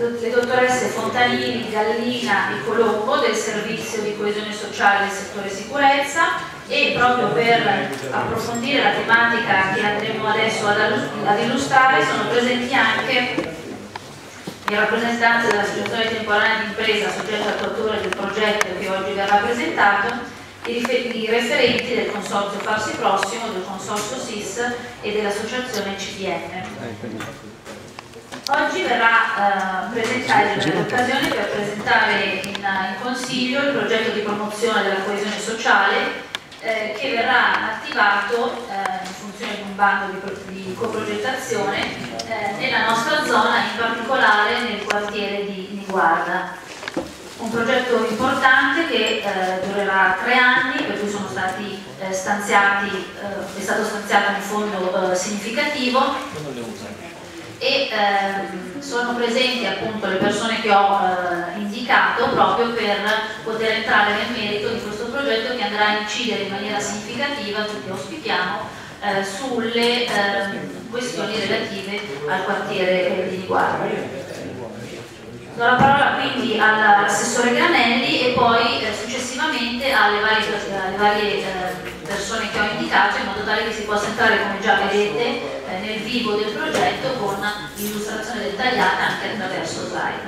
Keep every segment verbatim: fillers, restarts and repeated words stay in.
le dottoresse Fontanini, Gallina e Colombo del servizio di coesione sociale del settore sicurezza, e proprio per approfondire la tematica che andremo adesso ad, ad illustrare sono presenti anche in rappresentanza dell'associazione temporanea di impresa soggetta all'attuazione del progetto che oggi verrà presentato, i, i referenti del consorzio Farsi Prossimo, del consorzio S I S e dell'associazione C D M. Oggi verrà eh, presentare l'occasione per presentare in, in Consiglio il progetto di promozione della coesione sociale eh, che verrà attivato eh, in funzione di un bando di, di coprogettazione eh, nella nostra zona, in particolare nel quartiere di Niguarda. Un progetto importante che eh, durerà tre anni, per cui sono stati eh, stanziati, eh, è stato stanziato un fondo eh, significativo, e ehm, sono presenti appunto le persone che ho eh, indicato proprio per poter entrare nel merito di questo progetto che andrà a incidere in maniera significativa, tutti auspichiamo, eh, sulle eh, questioni relative al quartiere di Niguarda. Do la parola quindi all'assessore Granelli e poi eh, successivamente alle varie, alle varie eh, persone che ho indicato, in modo tale che si possa entrare, come già vedete, eh, nel vivo del progetto con l'illustrazione dettagliata anche attraverso slide.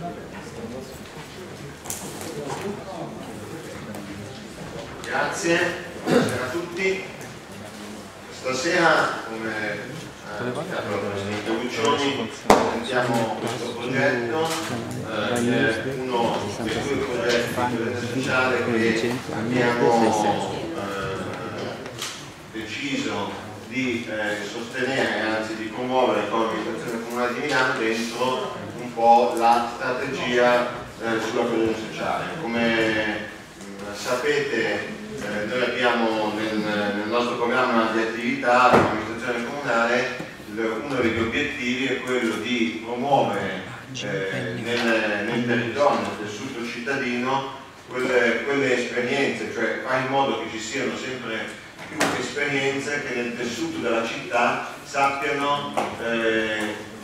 Grazie, buonasera a tutti. Stasera, come la Presidente Guccioni, presentiamo questo progetto, eh, uno dei due progetti di coesione sociale che abbiamo eh, deciso di eh, sostenere, anzi di promuovere con l'amministrazione comunale di Milano dentro un po' la strategia eh, sulla coesione sociale. Come mh, sapete, eh, noi abbiamo nel, nel nostro programma di attività dell'amministrazione comunale uno degli obiettivi è quello di promuovere eh, nel, nel territorio, nel tessuto cittadino, quelle, quelle esperienze, cioè fare in modo che ci siano sempre più esperienze che nel tessuto della città sappiano eh,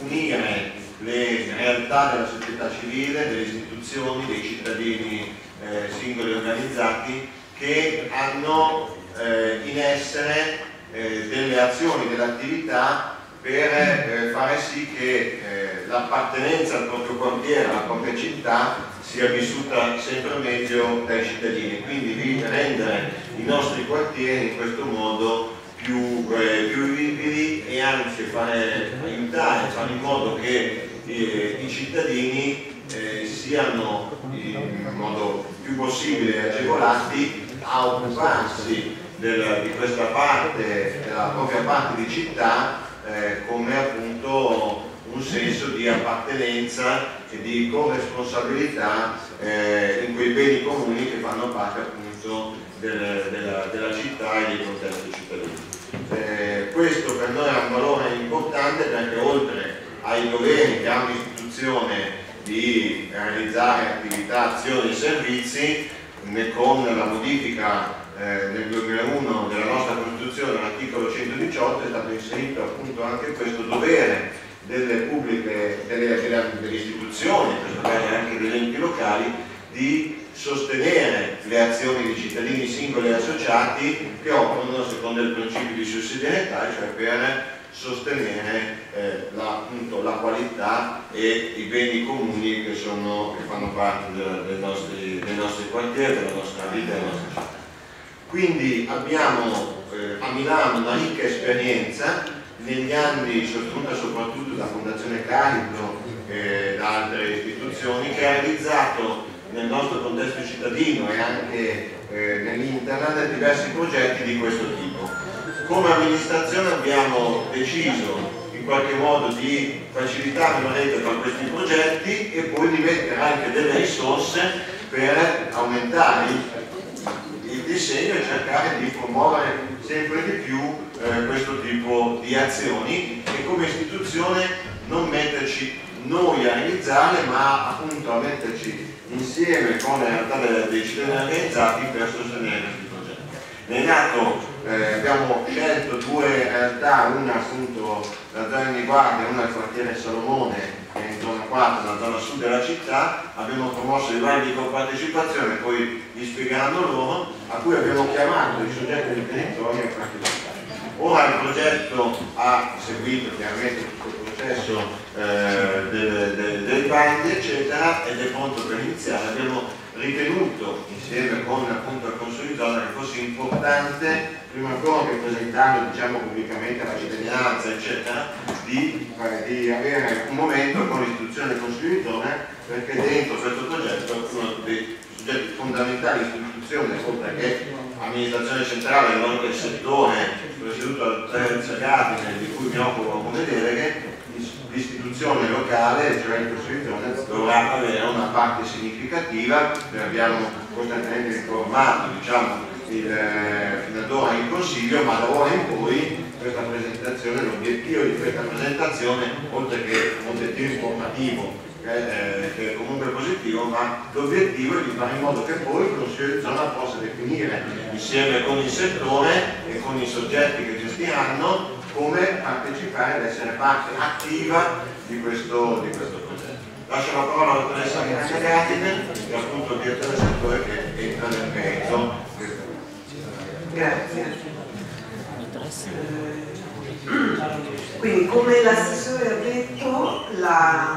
unire le realtà della società civile, delle istituzioni, dei cittadini eh, singoli organizzati che hanno eh, in essere eh, delle azioni, delle attività per eh, fare sì che eh, l'appartenenza al proprio quartiere, alla propria città sia vissuta sempre meglio dai cittadini, quindi di rendere i nostri quartieri in questo modo più, eh, più vividi e anzi fare, aiutare, fare in modo che eh, i cittadini eh, siano in modo più possibile agevolati a occuparsi del, di questa parte, della propria parte di città, Eh, come appunto un senso di appartenenza e di corresponsabilità eh, in quei beni comuni che fanno parte appunto del, della, della città e dei contesti cittadini. Eh, questo per noi è un valore importante perché oltre ai doveri che ha un'istituzione di realizzare attività, azioni e servizi, né con la modifica Eh, nel duemilauno della nostra Costituzione, l'articolo centodiciotto, è stato inserito appunto anche questo dovere delle pubbliche, delle, delle, delle istituzioni, in questo caso anche degli enti locali, di sostenere le azioni dei cittadini singoli e associati che operano secondo il principio di sussidiarietà, cioè per sostenere eh, la, appunto, la qualità e i beni comuni che, sono, che fanno parte de, de nostri, dei nostri quartieri, della nostra vita e della nostra città. Quindi abbiamo eh, a Milano una ricca esperienza negli anni sostenuta soprattutto da Fondazione Calibro e da altre istituzioni, che ha realizzato nel nostro contesto cittadino e anche eh, nell'internet diversi progetti di questo tipo. Come amministrazione abbiamo deciso in qualche modo di facilitare una rete tra questi progetti e poi di mettere anche delle risorse per aumentare il disegno e cercare di promuovere sempre di più eh, questo tipo di azioni e come istituzione non metterci noi a realizzarle, ma appunto a metterci insieme con le realtà dei cittadini organizzati per sostenere questi progetti. Nel nato eh, abbiamo scelto due realtà, una appunto la zona di Niguarda e una il quartiere Salomone, intorno al fatta nella zona sud della città, abbiamo promosso i bandi di compartecipazione, poi vi spiegheranno loro, a cui abbiamo chiamato i soggetti del territorio a partecipare. Ora il progetto ha seguito chiaramente tutto il processo eh, dei, dei, dei bandi eccetera ed è pronto per iniziare. Abbiamo ritenuto insieme con appunto il Consiglio di zona che fosse importante, prima ancora che presentando diciamo pubblicamente la cittadinanza eccetera, di, eh, di avere un momento con l'istituzione del Consiglio di zona, perché dentro questo progetto uno dei soggetti fondamentali dell'istituzione, oltre che amministrazione centrale, ma anche il settore presieduto al terzo Gardine, di cui mi occupo come deleghe, l'istituzione locale, cioè il Consiglio di zona, dovrà avere una parte significativa. Noi abbiamo costantemente informato diciamo, il, eh, fino ad ora in Consiglio, ma da ora in poi questa presentazione, l'obiettivo di questa presentazione, oltre che un obiettivo informativo eh, che è comunque positivo, ma l'obiettivo è di fare in modo che poi il Consiglio di zona possa definire insieme con il settore e con i soggetti che gestiranno come partecipare ed essere parte attiva di questo, di questo progetto. Lascio la parola alla dottoressa Miranda Gatine, che è appunto il direttore del settore che entra nel merito. Grazie. Quindi, come l'assessore ha detto, la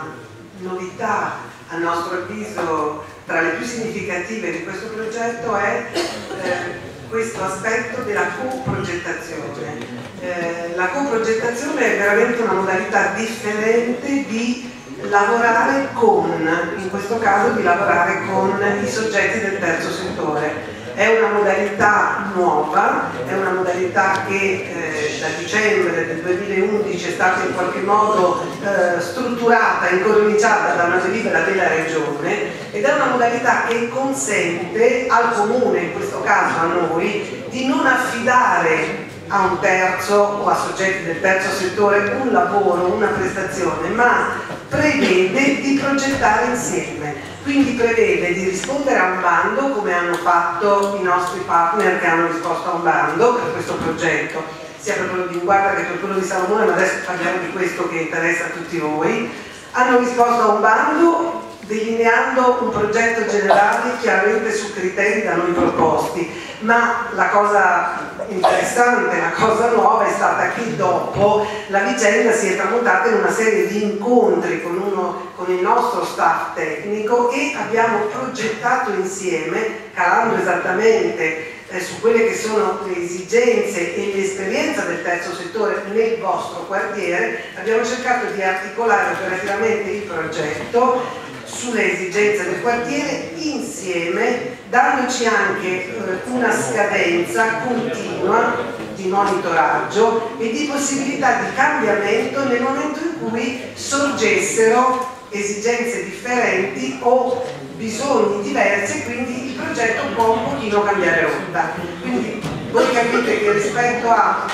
novità, a nostro avviso, tra le più significative di questo progetto è eh, questo aspetto della coprogettazione. Eh, la coprogettazione è veramente una modalità differente di lavorare con, in questo caso di lavorare con i soggetti del terzo settore. È una modalità nuova, è una modalità che eh, da dicembre del duemilaundici è stata in qualche modo eh, strutturata, incorniciata da una delibera della Regione, ed è una modalità che consente al Comune, in questo caso a noi, di non affidare a un terzo o a soggetti del terzo settore un lavoro, una prestazione, ma prevede di progettare insieme. Quindi prevede di rispondere a un bando, come hanno fatto i nostri partner che hanno risposto a un bando per questo progetto, sia per quello di Guarda che per quello di Salomone, ma adesso parliamo di questo che interessa a tutti voi. Hanno risposto a un bando delineando un progetto generale chiaramente su criteri da noi proposti, ma la cosa interessante, la cosa nuova è stata che dopo la vicenda si è tramutata in una serie di incontri con, uno, con il nostro staff tecnico e abbiamo progettato insieme, calando esattamente eh, su quelle che sono le esigenze e l'esperienza del terzo settore nel vostro quartiere, abbiamo cercato di articolare operativamente il progetto sulle esigenze del quartiere insieme, dandoci anche eh, una scadenza continua di monitoraggio e di possibilità di cambiamento nel momento in cui sorgessero esigenze differenti o bisogni diversi, quindi il progetto può un pochino cambiare rotta. Quindi voi capite che rispetto a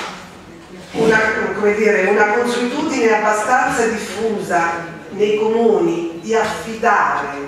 una, come dire, una consuetudine abbastanza diffusa nei comuni di affidare,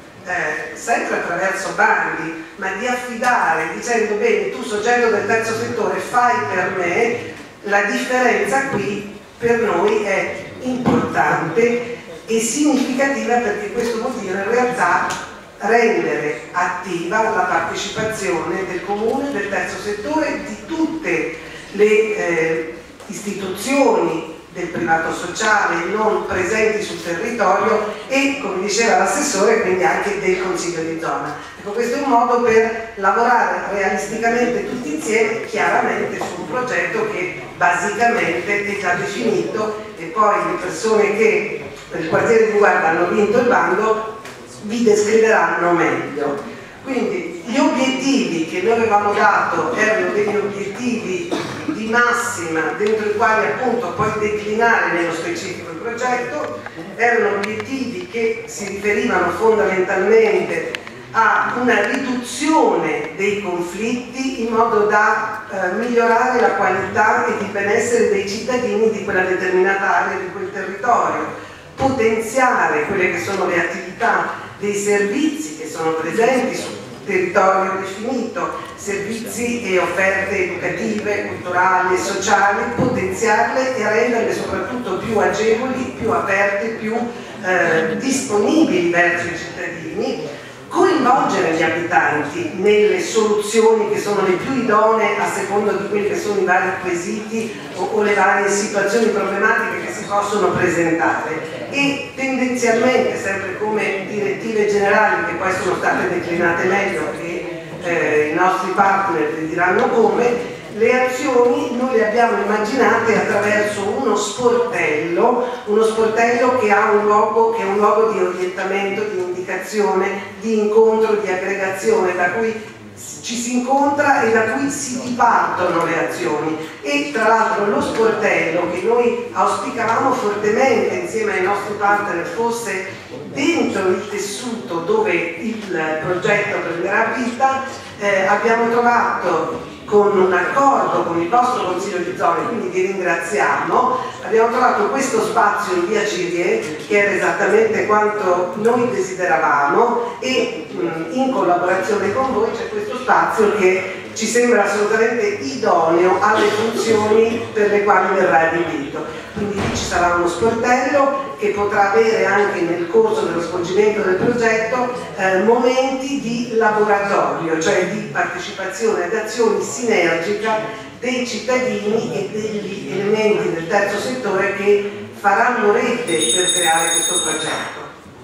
eh, sempre attraverso bandi, ma di affidare dicendo bene, tu soggetto del terzo settore fai per me, la differenza qui per noi è importante e significativa, perché questo vuol dire in realtà rendere attiva la partecipazione del comune, del terzo settore, di tutte le eh, istituzioni del privato sociale non presenti sul territorio e, come diceva l'assessore, quindi anche del Consiglio di zona. Ecco, questo è un modo per lavorare realisticamente tutti insieme, chiaramente su un progetto che basicamente è già definito, e poi le persone che per il quartiere di Guarda hanno vinto il bando vi descriveranno meglio. Quindi gli obiettivi che noi avevamo dato erano degli obiettivi di massima dentro i quali appunto poi declinare nello specifico il progetto, erano obiettivi che si riferivano fondamentalmente a una riduzione dei conflitti in modo da eh, migliorare la qualità e il benessere dei cittadini di quella determinata area, di quel territorio, potenziare quelle che sono le attività dei servizi che sono presenti su territorio definito, servizi e offerte educative, culturali e sociali, potenziarle e renderle soprattutto più agevoli, più aperte, più eh, disponibili verso i cittadini, coinvolgere gli abitanti nelle soluzioni che sono le più idonee a seconda di quelli che sono i vari quesiti o, o le varie situazioni problematiche che si possono presentare, e tendenzialmente, sempre come direttive generali che poi sono state declinate meglio e eh, i nostri partner vi diranno come, le azioni noi le abbiamo immaginate attraverso uno sportello, uno sportello che ha un luogo, che è un luogo di orientamento, di indicazione, di incontro, di aggregazione, da cui ci si incontra e da cui si dipartono le azioni. E tra l'altro lo sportello, che noi auspicavamo fortemente insieme ai nostri partner fosse dentro il tessuto dove il progetto prenderà vita, eh, abbiamo trovato con un accordo con il vostro Consiglio di Zona, quindi vi ringraziamo, abbiamo trovato questo spazio in via Cirie che era esattamente quanto noi desideravamo, e mh, in collaborazione con voi c'è questo spazio che ci sembra assolutamente idoneo alle funzioni per le quali verrà adibito. Quindi lì ci sarà uno sportello che potrà avere anche nel corso dello svolgimento del progetto eh, momenti di laboratorio, cioè di partecipazione ad azioni sinergica dei cittadini e degli elementi del terzo settore che faranno rete per creare questo progetto.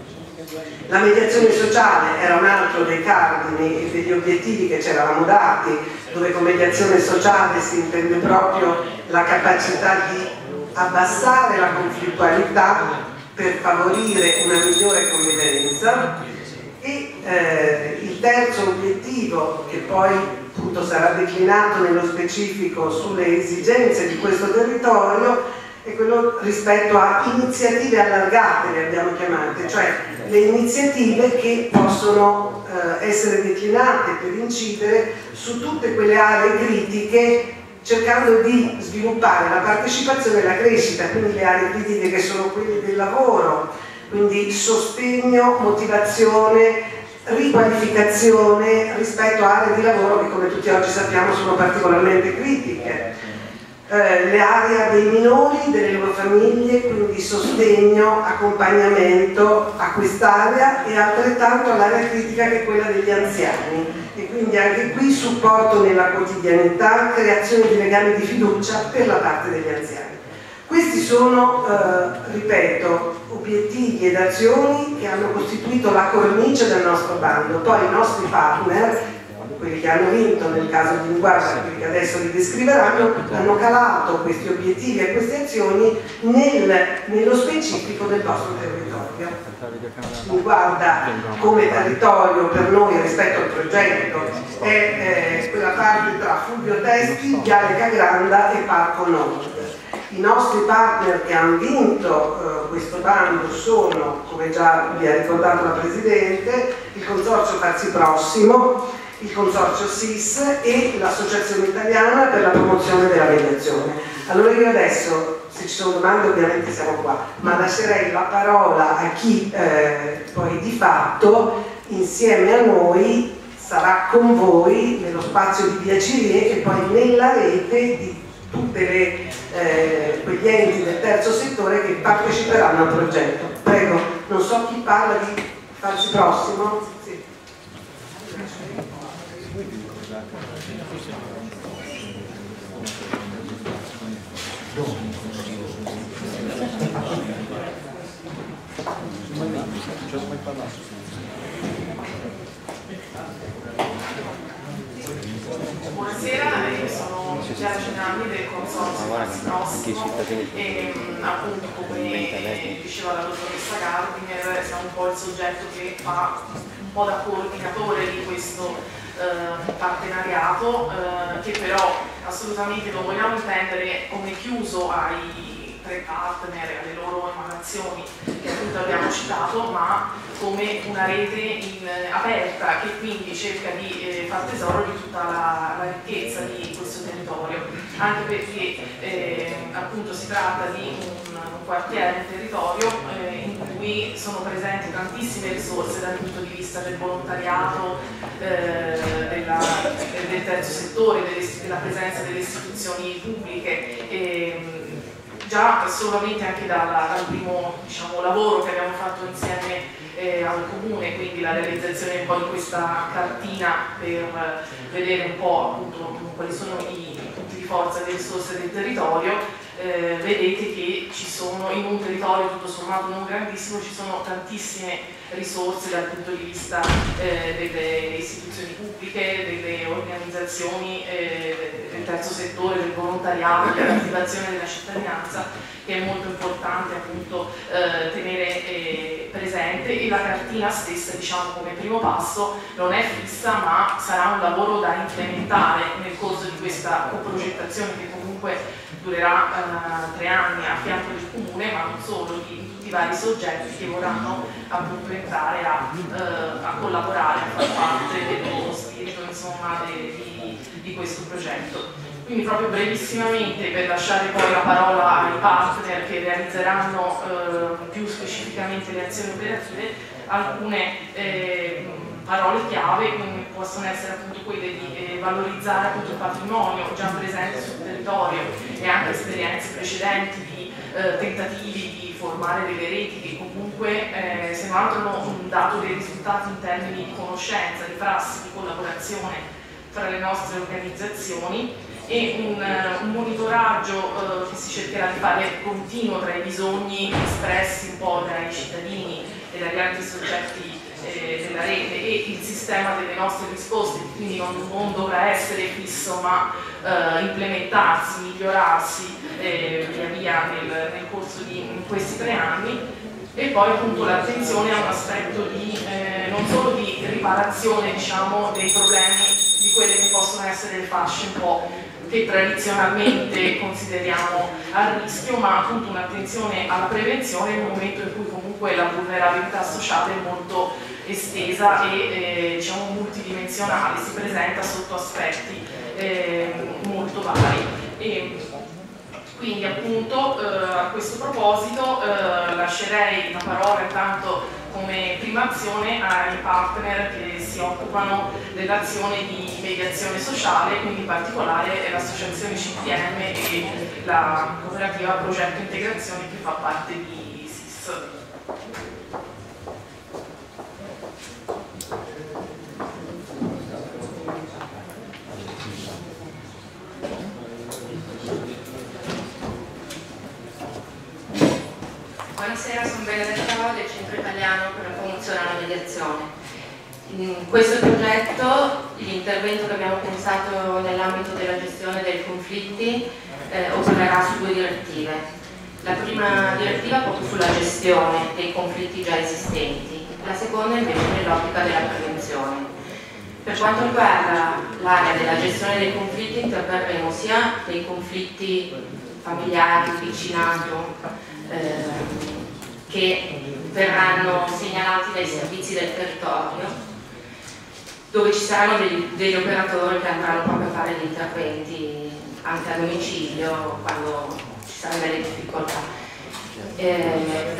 La mediazione sociale era un altro dei cardini e degli obiettivi che ci eravamo dati, dove con mediazione sociale si intende proprio la capacità di abbassare la conflittualità per favorire una migliore convivenza, e eh, il terzo obiettivo, che poi appunto sarà declinato nello specifico sulle esigenze di questo territorio, è quello rispetto a iniziative allargate, le abbiamo chiamate, cioè le iniziative che possono eh, essere declinate per incidere su tutte quelle aree critiche, cercando di sviluppare la partecipazione e la crescita, quindi le aree critiche che sono quelle del lavoro, quindi sostegno, motivazione, riqualificazione rispetto a aree di lavoro che, come tutti oggi sappiamo, sono particolarmente critiche. Eh, le aree dei minori, delle loro famiglie, quindi sostegno, accompagnamento a quest'area, e altrettanto all'area critica che è quella degli anziani, e quindi anche qui supporto nella quotidianità, creazione di legami di fiducia per la parte degli anziani. Questi sono, eh, ripeto, obiettivi ed azioni che hanno costituito la cornice del nostro bando. Poi i nostri partner, quelli che hanno vinto nel caso di Linguarda, quelli che adesso li descriveranno, hanno calato questi obiettivi e queste azioni nel, nello specifico del vostro territorio. Linguarda come territorio per noi rispetto al progetto è eh, quella parte tra Fulvio Testi, Viale Cagranda e Parco Nord. I nostri partner che hanno vinto eh, questo bando sono, come già vi ha ricordato la Presidente, il Consorzio Farsi Prossimo, il Consorzio S I S e l'Associazione Italiana per la Promozione della Mediazione. Allora io adesso, se ci sono domande ovviamente siamo qua, ma lascerei la parola a chi eh, poi di fatto insieme a noi sarà con voi nello spazio di via Cirie e poi nella rete di tutti eh, quegli enti del terzo settore che parteciperanno al progetto. Prego, non so chi parla di Farsi Prossimo. Sì. Buonasera, io sono Giulia Cenami del Consorzio Farsi Prossimo e appunto, come diceva la dottoressa Gardiner, siamo un po' il soggetto che fa un po' da coordinatore di questo eh, partenariato eh, che però assolutamente non vogliamo intendere come chiuso ai tre partner e alle loro emanazioni che appunto abbiamo citato, ma come una rete in, eh, aperta, che quindi cerca di eh, far tesoro di tutta la, la ricchezza di questo territorio, anche perché eh, appunto si tratta di un, un quartiere, un territorio eh, in cui quindi sono presenti tantissime risorse dal punto di vista del volontariato, eh, della, del terzo settore, delle, della presenza delle istituzioni pubbliche. E, già solamente anche dalla, dal primo diciamo, lavoro che abbiamo fatto insieme eh, al Comune, quindi la realizzazione un po' di questa cartina per vedere un po' appunto quali sono i punti di forza e le risorse del territorio. Eh, vedete che ci sono in un territorio tutto sommato non grandissimo, ci sono tantissime risorse dal punto di vista eh, delle istituzioni pubbliche, delle organizzazioni eh, del terzo settore, del volontariato, dell'attivazione della cittadinanza, che è molto importante appunto eh, tenere eh, presente, e la cartina stessa, diciamo, come primo passo non è fissa, ma sarà un lavoro da implementare nel corso di questa coprogettazione che comunque durerà uh, tre anni a fianco del Comune, ma non solo, di tutti i vari soggetti che vorranno appunto entrare a, uh, a collaborare, a far parte dello spirito insomma, de, di, di questo progetto. Quindi proprio brevissimamente, per lasciare poi la parola ai partner che realizzeranno uh, più specificamente le azioni operative, alcune eh, parole chiave come possono essere appunto quelle di eh, valorizzare appunto il patrimonio già presente sul territorio e anche esperienze precedenti di eh, tentativi di formare delle reti che comunque eh, se non altro hanno dato dei risultati in termini di conoscenza, di prassi, di collaborazione tra le nostre organizzazioni, e un, un monitoraggio eh, che si cercherà di fare continuo tra i bisogni espressi un po' dai cittadini e dagli altri soggetti eh, della rete e il sistema delle nostre risposte, quindi non, non dovrà essere fisso ma eh, implementarsi, migliorarsi eh, via via nel, nel corso di in questi tre anni. E poi appunto l'attenzione a un aspetto di, eh, non solo di riparazione diciamo, dei problemi, di quelle che possono essere le fasce un po' che tradizionalmente consideriamo a rischio, ma appunto un'attenzione alla prevenzione in un momento in cui comunque la vulnerabilità sociale è molto estesa e eh, diciamo multidimensionale, si presenta sotto aspetti eh, molto vari. E, quindi appunto eh, a questo proposito eh, lascerei la parola intanto come prima azione ai partner che si occupano dell'azione di mediazione sociale, quindi in particolare l'associazione C T M e la cooperativa Progetto Integrazione che fa parte di S I S. Buonasera, sono Benedetta del Centro Italiano per la Promozione della Mediazione. In questo progetto l'intervento che abbiamo pensato nell'ambito della gestione dei conflitti eh, opererà su due direttive. La prima direttiva proprio sulla gestione dei conflitti già esistenti, la seconda invece nell'ottica della prevenzione. Per quanto riguarda l'area della gestione dei conflitti interverremo sia dei conflitti familiari, vicinato, eh, che verranno segnalati dai servizi del territorio, dove ci saranno degli, degli operatori che andranno proprio a fare gli interventi anche a domicilio quando ci saranno delle difficoltà. Eh,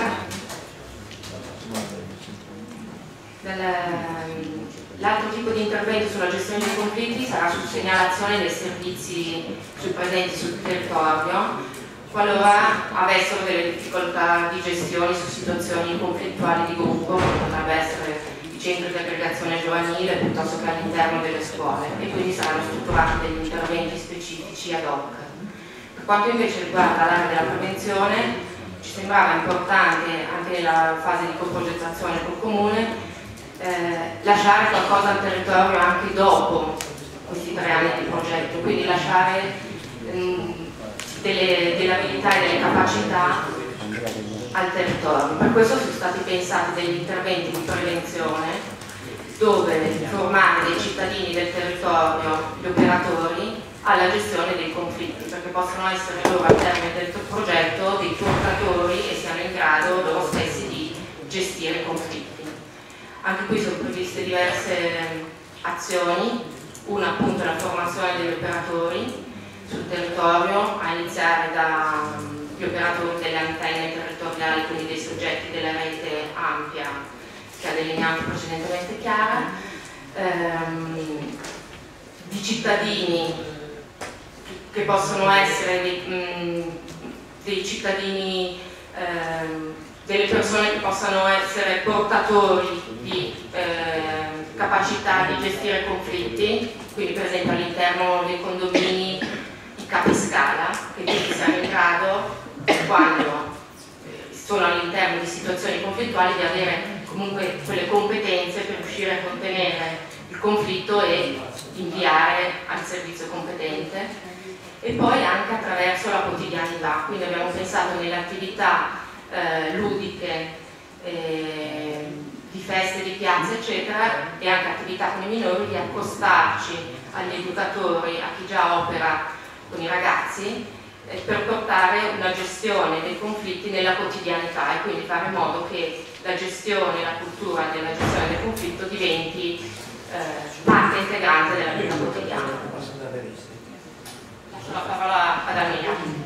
L'altro tipo di intervento sulla gestione dei conflitti sarà su segnalazione dei servizi sul presenti sul territorio, qualora avessero delle difficoltà di gestione su situazioni conflittuali di gruppo, come potrebbe essere i centri di aggregazione giovanile piuttosto che all'interno delle scuole, e quindi saranno strutturati degli interventi specifici ad hoc. Per quanto invece riguarda l'area della prevenzione, ci sembrava importante anche nella fase di coprogettazione col Comune eh, lasciare qualcosa al territorio anche dopo questi tre anni di progetto, quindi lasciare mh, Delle, delle abilità e delle capacità al territorio. Per questo sono stati pensati degli interventi di prevenzione dove formare dei cittadini del territorio, gli operatori, alla gestione dei conflitti, perché possono essere loro al termine del progetto dei portatori e siano in grado loro stessi di gestire i conflitti. Anche qui sono previste diverse azioni, una appunto la formazione degli operatori sul territorio, a iniziare da, gli operatori delle antenne territoriali, quindi dei soggetti della rete ampia che ha delineato precedentemente Chiara, ehm, di cittadini che possono essere dei, mh, dei cittadini, ehm, delle persone che possano essere portatori di eh, capacità di gestire conflitti, quindi per esempio all'interno dei condomini i capiscala, che quindi siano in grado, quando sono all'interno di situazioni conflittuali, di avere comunque quelle competenze per riuscire a contenere il conflitto e inviare al servizio competente, e poi anche attraverso la quotidianità. Quindi abbiamo pensato nelle attività eh, ludiche, eh, di feste, di piazze eccetera, e anche attività con i minori, di accostarci agli educatori, a chi già opera con i ragazzi, eh, per portare una gestione dei conflitti nella quotidianità e quindi fare in modo che la gestione, la cultura della gestione del conflitto diventi eh, parte integrante della vita quotidiana. Lascio la parola ad Amina.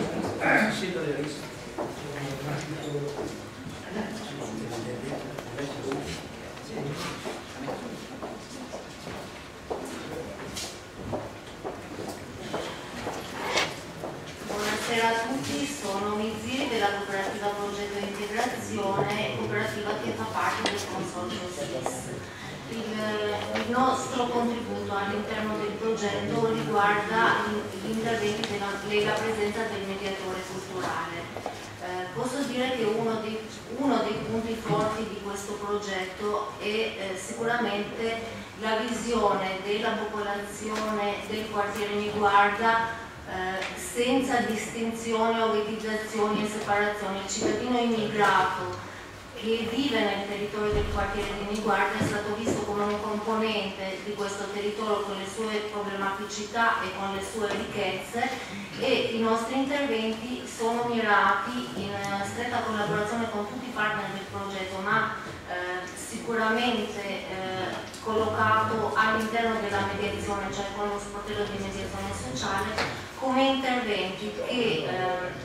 Buonasera a tutti, sono Mizzi della cooperativa Progetto Integrazione, cooperativa che fa parte del consorzio S I S. Il, il nostro contributo all'interno del progetto riguarda gli interventi della, della presenza del mediatore culturale. Eh, posso dire che uno dei, uno dei punti forti di questo progetto è eh, sicuramente la visione della popolazione del quartiere Niguarda eh, senza distinzioni o ghettizzazioni e separazioni. Il cittadino immigrato che vive nel territorio del quartiere di Niguarda è stato visto come un componente di questo territorio con le sue problematicità e con le sue ricchezze, e i nostri interventi sono mirati in stretta collaborazione con tutti i partner del progetto, ma eh, sicuramente eh, collocato all'interno della mediazione, cioè con lo sportello di mediazione sociale, come interventi che eh,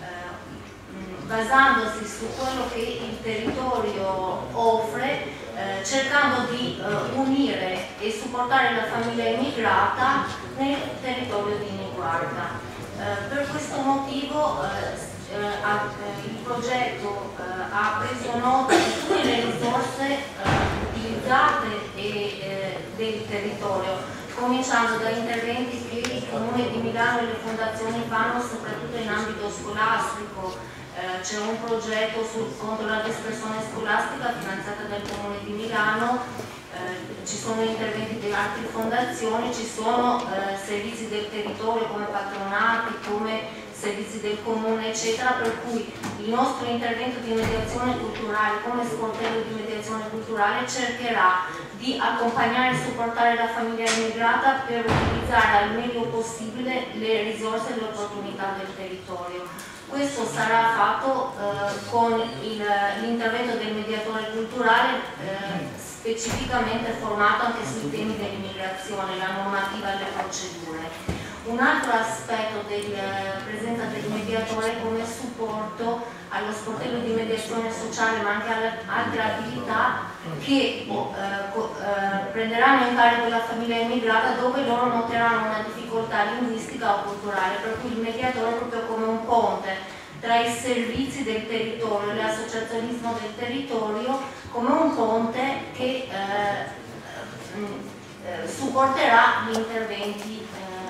basandosi su quello che il territorio offre, eh, cercando di eh, unire e supportare la famiglia immigrata nel territorio di Niguarda. Eh, per questo motivo eh, eh, il progetto eh, ha preso nota di tutte le risorse eh, utilizzate e, eh, del territorio, cominciando da interventi che il Comune di Milano e le fondazioni fanno soprattutto in ambito scolastico. Eh, c'è un progetto sul, contro la dispersione scolastica finanziata dal Comune di Milano, eh, ci sono interventi di altre fondazioni, ci sono eh, servizi del territorio come patronati, come servizi del Comune eccetera, per cui il nostro intervento di mediazione culturale come sportello di mediazione culturale cercherà di accompagnare e supportare la famiglia immigrata per utilizzare al meglio possibile le risorse e le opportunità del territorio. Questo sarà fatto eh, con l'intervento del mediatore culturale eh, specificamente formato anche sui temi dell'immigrazione, la normativa e le procedure. Un altro aspetto della presenza del mediatore come supporto allo sportello di mediazione sociale, ma anche alle altre attività che eh, eh, prenderanno in carico la famiglia immigrata dove loro noteranno una difficoltà linguistica o culturale, per cui il mediatore è proprio come un ponte tra i servizi del territorio e l'associazionismo del territorio, come un ponte che eh, eh, supporterà gli interventi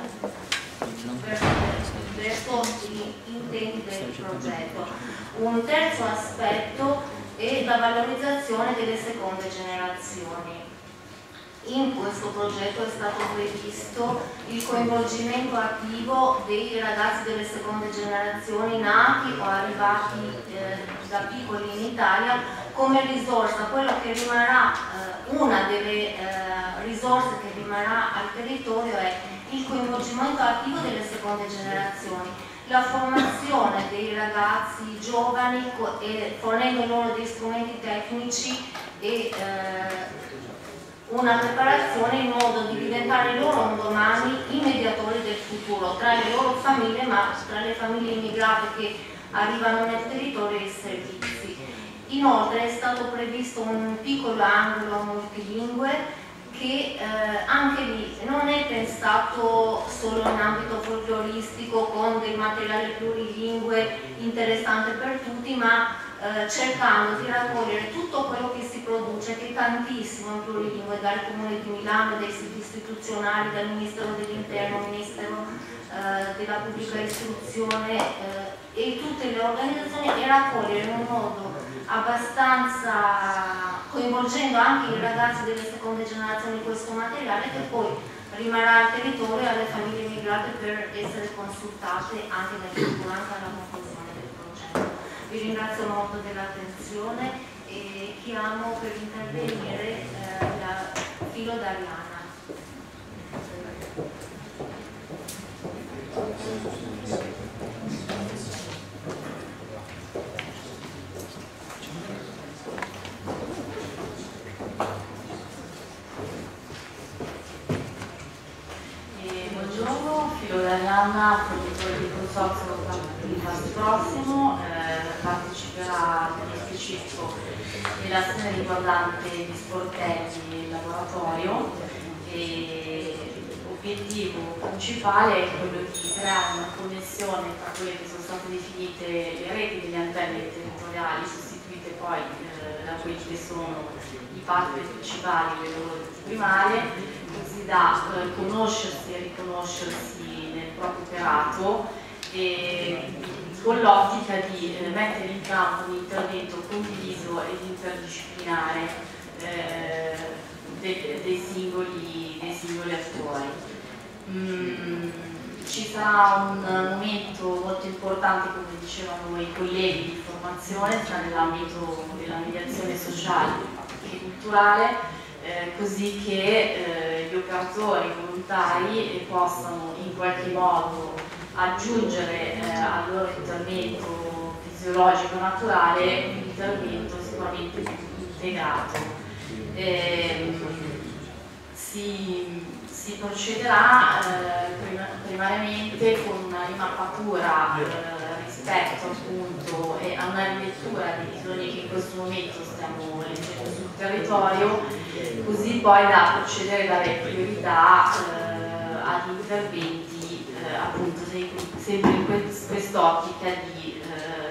verso gli intenti del progetto. Un terzo aspetto è la valorizzazione delle seconde generazioni. In questo progetto è stato previsto il coinvolgimento attivo dei ragazzi delle seconde generazioni nati o arrivati eh, da piccoli in Italia come risorsa. Quello che rimarrà, eh, una delle eh, risorse che rimarrà al territorio è il coinvolgimento attivo delle seconde generazioni, la formazione dei ragazzi giovani e fornendo loro dei strumenti tecnici e, eh, una preparazione in modo di diventare loro un domani i mediatori del futuro tra le loro famiglie, ma tra le famiglie immigrate che arrivano nel territorio e i servizi. Inoltre è stato previsto un piccolo angolo multilingue che eh, anche lì non è pensato solo in ambito folcloristico con del materiale plurilingue interessante per tutti, ma eh, cercando di raccogliere tutto quello che si produce, che è tantissimo in plurilingue, dal Comune di Milano, dai siti istituzionali, dal Ministero dell'Interno, Ministero eh, della Pubblica Istruzione eh, e tutte le organizzazioni, e raccogliere in un modo abbastanza coinvolgendo anche i ragazzi delle seconde generazioni questo materiale, che poi rimarrà al territorio e alle famiglie immigrate per essere consultate anche nel futuro, anche alla conclusione del progetto. Vi ringrazio molto dell'attenzione e chiamo per intervenire eh, la Filo Dariana. Dariana, produttore di consorzio di Passo Prossimo, eh, parteciperà nello specifico nell'azione riguardante gli sportelli e il laboratorio, e l'obiettivo principale è quello di creare una connessione tra quelle che sono state definite le reti delle antenne territoriali, sostituite poi eh, da quelli che sono i partner principali, le loro reti primarie, così da eh, conoscersi e riconoscersi nel proprio operato, e con l'ottica di eh, mettere in campo un intervento condiviso ed interdisciplinare eh, de dei, singoli, dei singoli attori. Mm, ci sarà un momento molto importante, come dicevano i colleghi, di formazione sia nell'ambito della mediazione sociale che culturale, Eh, così che eh, gli operatori volontari eh, possano in qualche modo aggiungere eh, al loro intervento fisiologico naturale un intervento sicuramente più integrato. Eh, si, si procederà eh, prim primariamente con una rimappatura eh, rispetto appunto e a una rilettura dei bisogni che in questo momento stiamo leggendo sul territorio, così poi da procedere a dare priorità eh, agli interventi eh, appunto sempre in quest'ottica di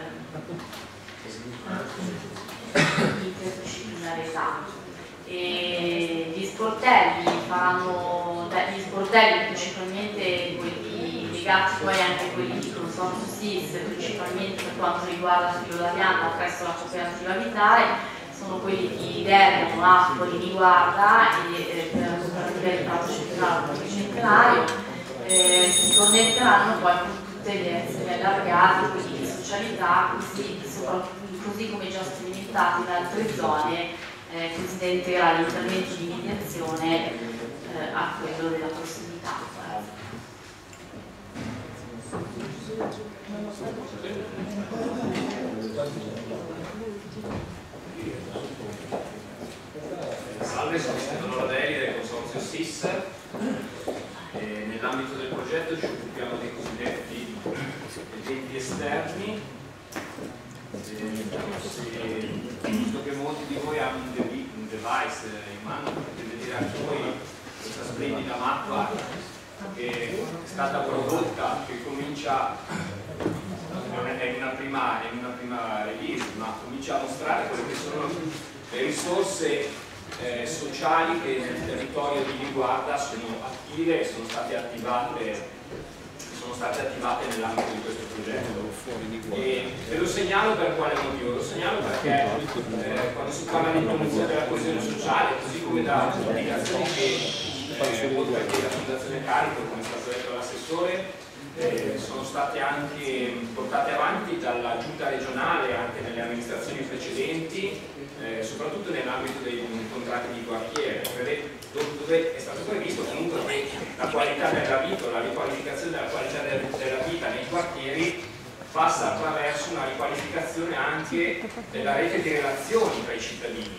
eh, interdisciplinarietà. E gli sportelli faranno, gli sportelli principalmente quelli legati poi anche a quelli di Consorzio S I S, principalmente per quanto riguarda il Filo Dariana presso la cooperativa Vitale, sono quelli di Derno, Napoli, Niguarda e eh, per la cooperativa di Prato Centenario e Centenario eh, si connetteranno poi con tutte le azioni allargate, quindi di socialità, così, così come già sperimentati in altre zone, eh, così da integrare l'intervento di mediazione eh, a quello della prossimità. Salve, sono Stefano Ladelli del Consorzio S I S. Nell'ambito del progetto ci occupiamo dei cosiddetti agenti esterni. Visto che molti di voi hanno un, devi, un device in mano, potete vedere anche voi questa splendida mappa che è stata prodotta, che comincia, non è in una prima, in una prima release, ma comincia a mostrare quelle che sono le risorse Eh, sociali che nel territorio di Niguarda sono attive e sono state attivate, sono state attivate nell'ambito di questo progetto. E, e lo segnalo per quale motivo? Lo segnalo perché eh, quando si parla di promozione della coesione sociale, così come da indicazioni che eh, oltre che la Fondazione Carico, come è stato detto dall'assessore, eh, sono state anche portate avanti dalla giunta regionale anche nelle amministrazioni precedenti, Eh, soprattutto nell'ambito dei contratti di quartiere, dove è stato previsto comunque che la qualità della vita, la riqualificazione della qualità della vita nei quartieri passa attraverso una riqualificazione anche della rete di relazioni tra i cittadini.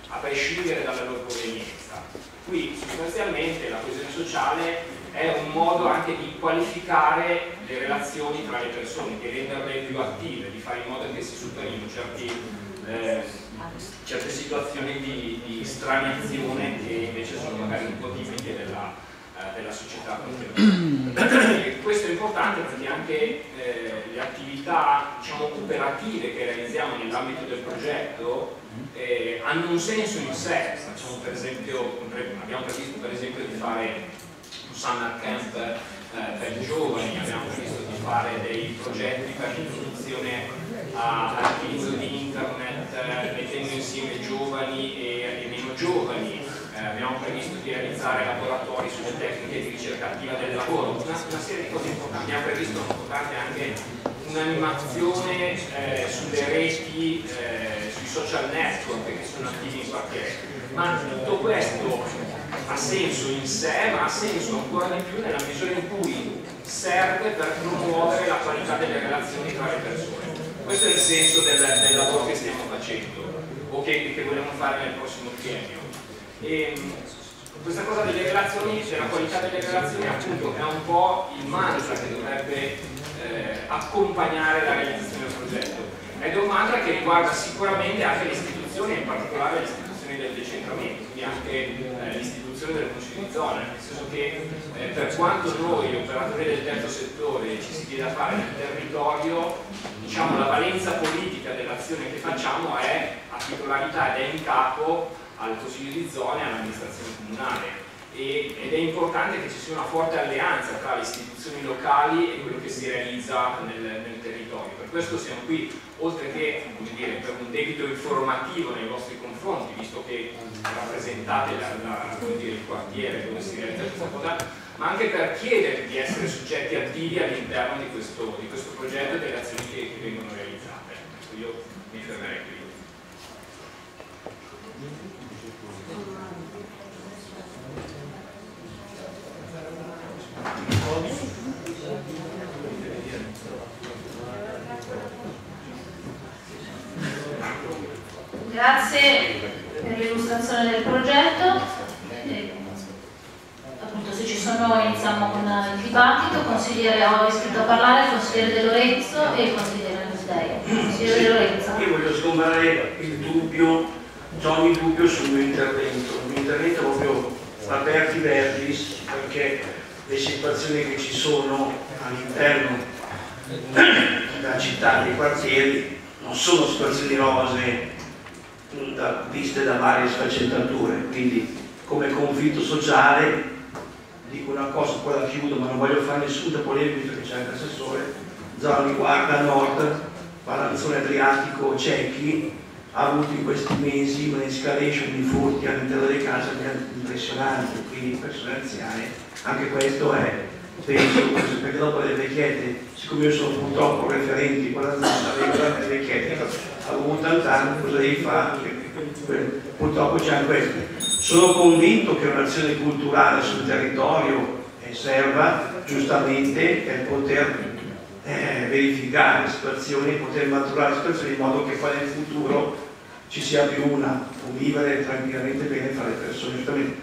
a prescindere dalla loro provenienza. Qui sostanzialmente la coesione sociale è un modo anche di qualificare le relazioni tra le persone, di renderle più attive, di fare in modo che si superino certi, eh, certe situazioni di, di straniazione che invece sono magari un po' tipiche della, eh, della società contemporanea. Questo è importante perché anche eh, le attività, diciamo, operative che realizziamo nell'ambito del progetto eh, hanno un senso in sé. Facciamo, per esempio, abbiamo previsto per esempio di fare un summer camp eh, per i giovani, abbiamo previsto di fare dei progetti per l'introduzione all'utilizzo di internet, eh, mettendo insieme giovani e, e meno giovani. Eh, abbiamo previsto di realizzare laboratori sulle tecniche di ricerca attiva del lavoro, una, una serie di cose importanti. Abbiamo previsto importante anche un'animazione eh, sulle reti, eh, sui social network che sono attivi in quartiere. Ma tutto questo ha senso in sé, ma ha senso ancora di più nella misura in cui serve per promuovere la qualità delle relazioni tra le persone. Questo è il senso del, del lavoro che stiamo facendo o che, che vogliamo fare nel prossimo triennio. E questa cosa delle relazioni, della qualità delle relazioni, appunto è un po' il mantra che dovrebbe eh, accompagnare la realizzazione del progetto. Ed è un mantra che riguarda sicuramente anche le istituzioni, in particolare le istituzioni del decentramento, quindi anche eh, l'istituzione delle consigli di zona, nel senso che eh, per quanto noi, operatori del terzo settore, ci si chieda a fare nel territorio, diciamo la valenza politica dell'azione che facciamo è a titolarità ed è in capo al Consiglio di zona e all'amministrazione comunale. E, ed è importante che ci sia una forte alleanza tra le istituzioni locali e quello che si realizza nel, nel territorio. Per questo siamo qui, oltre che, come dire, per un debito informativo nei vostri confronti, visto che rappresentate la, la, come dire, il quartiere dove si realizza questa cosa, ma anche per chiedere di essere soggetti attivi all'interno di questo, di questo progetto e delle azioni che, che vengono realizzate. Ecco, io mi fermerei qui. Grazie per l'illustrazione del progetto. E, appunto, se ci sono, iniziamo con il dibattito. Consigliere, ho iscritto a parlare il consigliere De Lorenzo e il consigliere Musdei. Consigliere De Lorenzo. Io voglio sgombrare il dubbio, ogni dubbio sul mio intervento. Il mio intervento è proprio aperti verbis, perché le situazioni che ci sono all'interno della città, dei quartieri, non sono situazioni rosee da, viste da varie sfaccettature. Quindi come conflitto sociale dico una cosa, poi la chiudo, ma non voglio fare nessuna polemica perché c'è anche l'assessore. Zona di Guarda Nord, Palanzone Adriatico, Cecchi, ha avuto in questi mesi un'escalation di furti all'interno delle case impressionante, quindi persone anziane. Anche questo è, penso, perché dopo le vecchiette, siccome io sono purtroppo referente di quella zona, le vecchiette avevo ottanta anni, cosa devi fare? Purtroppo c'è anche questo. Sono convinto che un'azione culturale sul territorio serva giustamente per poter eh, verificare situazioni, poter maturare situazioni in modo che poi nel futuro ci sia più una, o vivere tranquillamente bene tra le persone. Giustamente.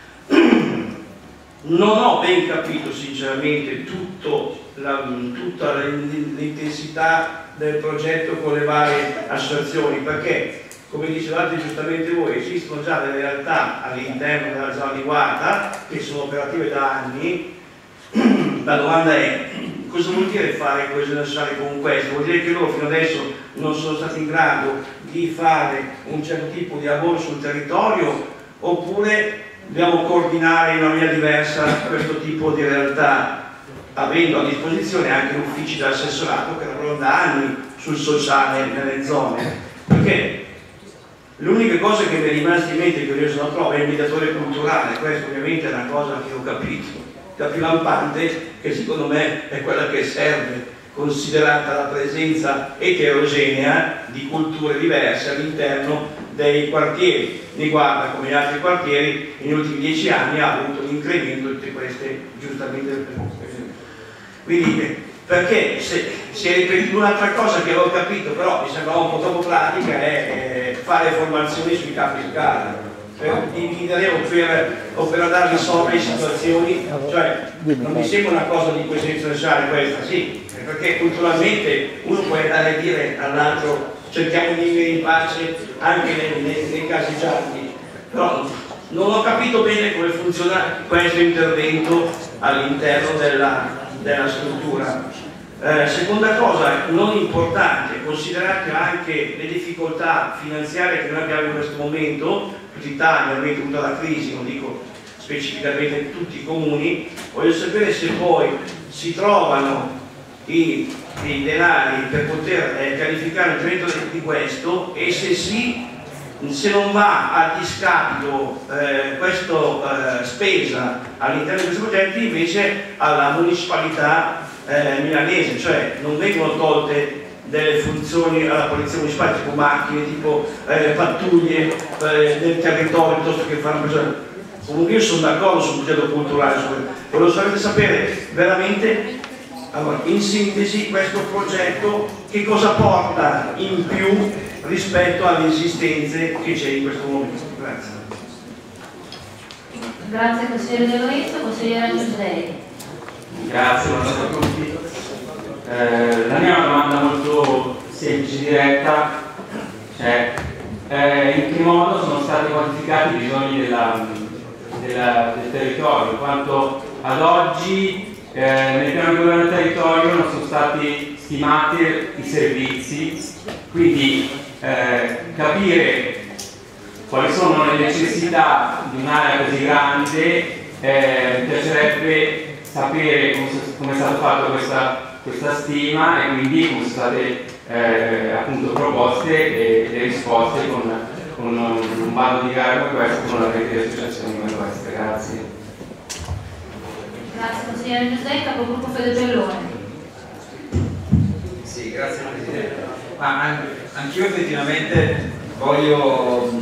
Non ho ben capito sinceramente tutto la, tutta l'intensità del progetto con le varie associazioni, perché come dicevate giustamente voi, esistono già delle realtà all'interno della zona di Guarda che sono operative da anni. La domanda è: cosa vuol dire fare coesione sociale con questo? Vuol dire che loro fino adesso non sono stati in grado di fare un certo tipo di lavoro sul territorio, oppure dobbiamo coordinare in una maniera diversa questo tipo di realtà, avendo a disposizione anche uffici dell'assessorato che lavorano da anni sul sociale nelle zone? Perché l'unica cosa che mi è rimasta in mente, che io sono trovo, è il mediatore culturale. Questo ovviamente è una cosa che ho capito, la più lampante, che secondo me è quella che serve, considerata la presenza eterogenea di culture diverse all'interno dei quartieri. Ne Guarda, come gli altri quartieri, negli ultimi dieci anni ha avuto un incremento di tutte queste, giustamente. Quindi, perché se, si è ripetuto. Un'altra cosa che avevo capito, però mi sembrava un po' troppo pratica, è eh, fare formazioni sui capi scala. Per dividere o per, o per andare a risolvere situazioni, cioè non mi sembra una cosa di coesione sociale questa, sì, perché culturalmente uno può andare a dire all'altro cerchiamo di vivere in pace anche nei, nei, nei casi gialli, però non ho capito bene come funziona questo intervento all'interno della, della struttura. Eh, seconda cosa, non importante, considerate anche le difficoltà finanziarie che noi abbiamo in questo momento, tutta l'Italia, ovviamente tutta la crisi, non dico specificamente tutti i comuni, voglio sapere se poi si trovano i, i denari per poter eh, pianificare l'intervento di questo, e se sì, se non va a discapito eh, questa eh, spesa all'interno di questi progetti invece alla municipalità eh, milanese, cioè non vengono tolte delle funzioni alla polizia municipale tipo macchine, tipo eh, pattuglie eh, del territorio piuttosto che fare persone. Comunque io sono d'accordo sul progetto culturale, volevo solamente sapere veramente, allora, in sintesi, questo progetto che cosa porta in più rispetto alle esistenze che c'è in questo momento. Grazie. Grazie consigliere De Lorenzo, consigliere Giusdei. Grazie, buonasera a tutti. Eh, la mia è una domanda molto semplice e diretta, cioè eh, in che modo sono stati quantificati i bisogni della, della, del territorio, in quanto ad oggi eh, nel piano di governo del territorio non sono stati stimati i servizi, quindi eh, capire quali sono le necessità di un'area così grande, eh, mi piacerebbe sapere come, come è stata fatta questa, questa stima e quindi come sono state eh, appunto proposte e le risposte con, con un, un bando di gara come questo, con una rete di associazioni come questa. Grazie. Grazie consigliere Giusdei, capogruppo Fede Bellone. Sì, grazie Presidente. Ma an anch'io effettivamente voglio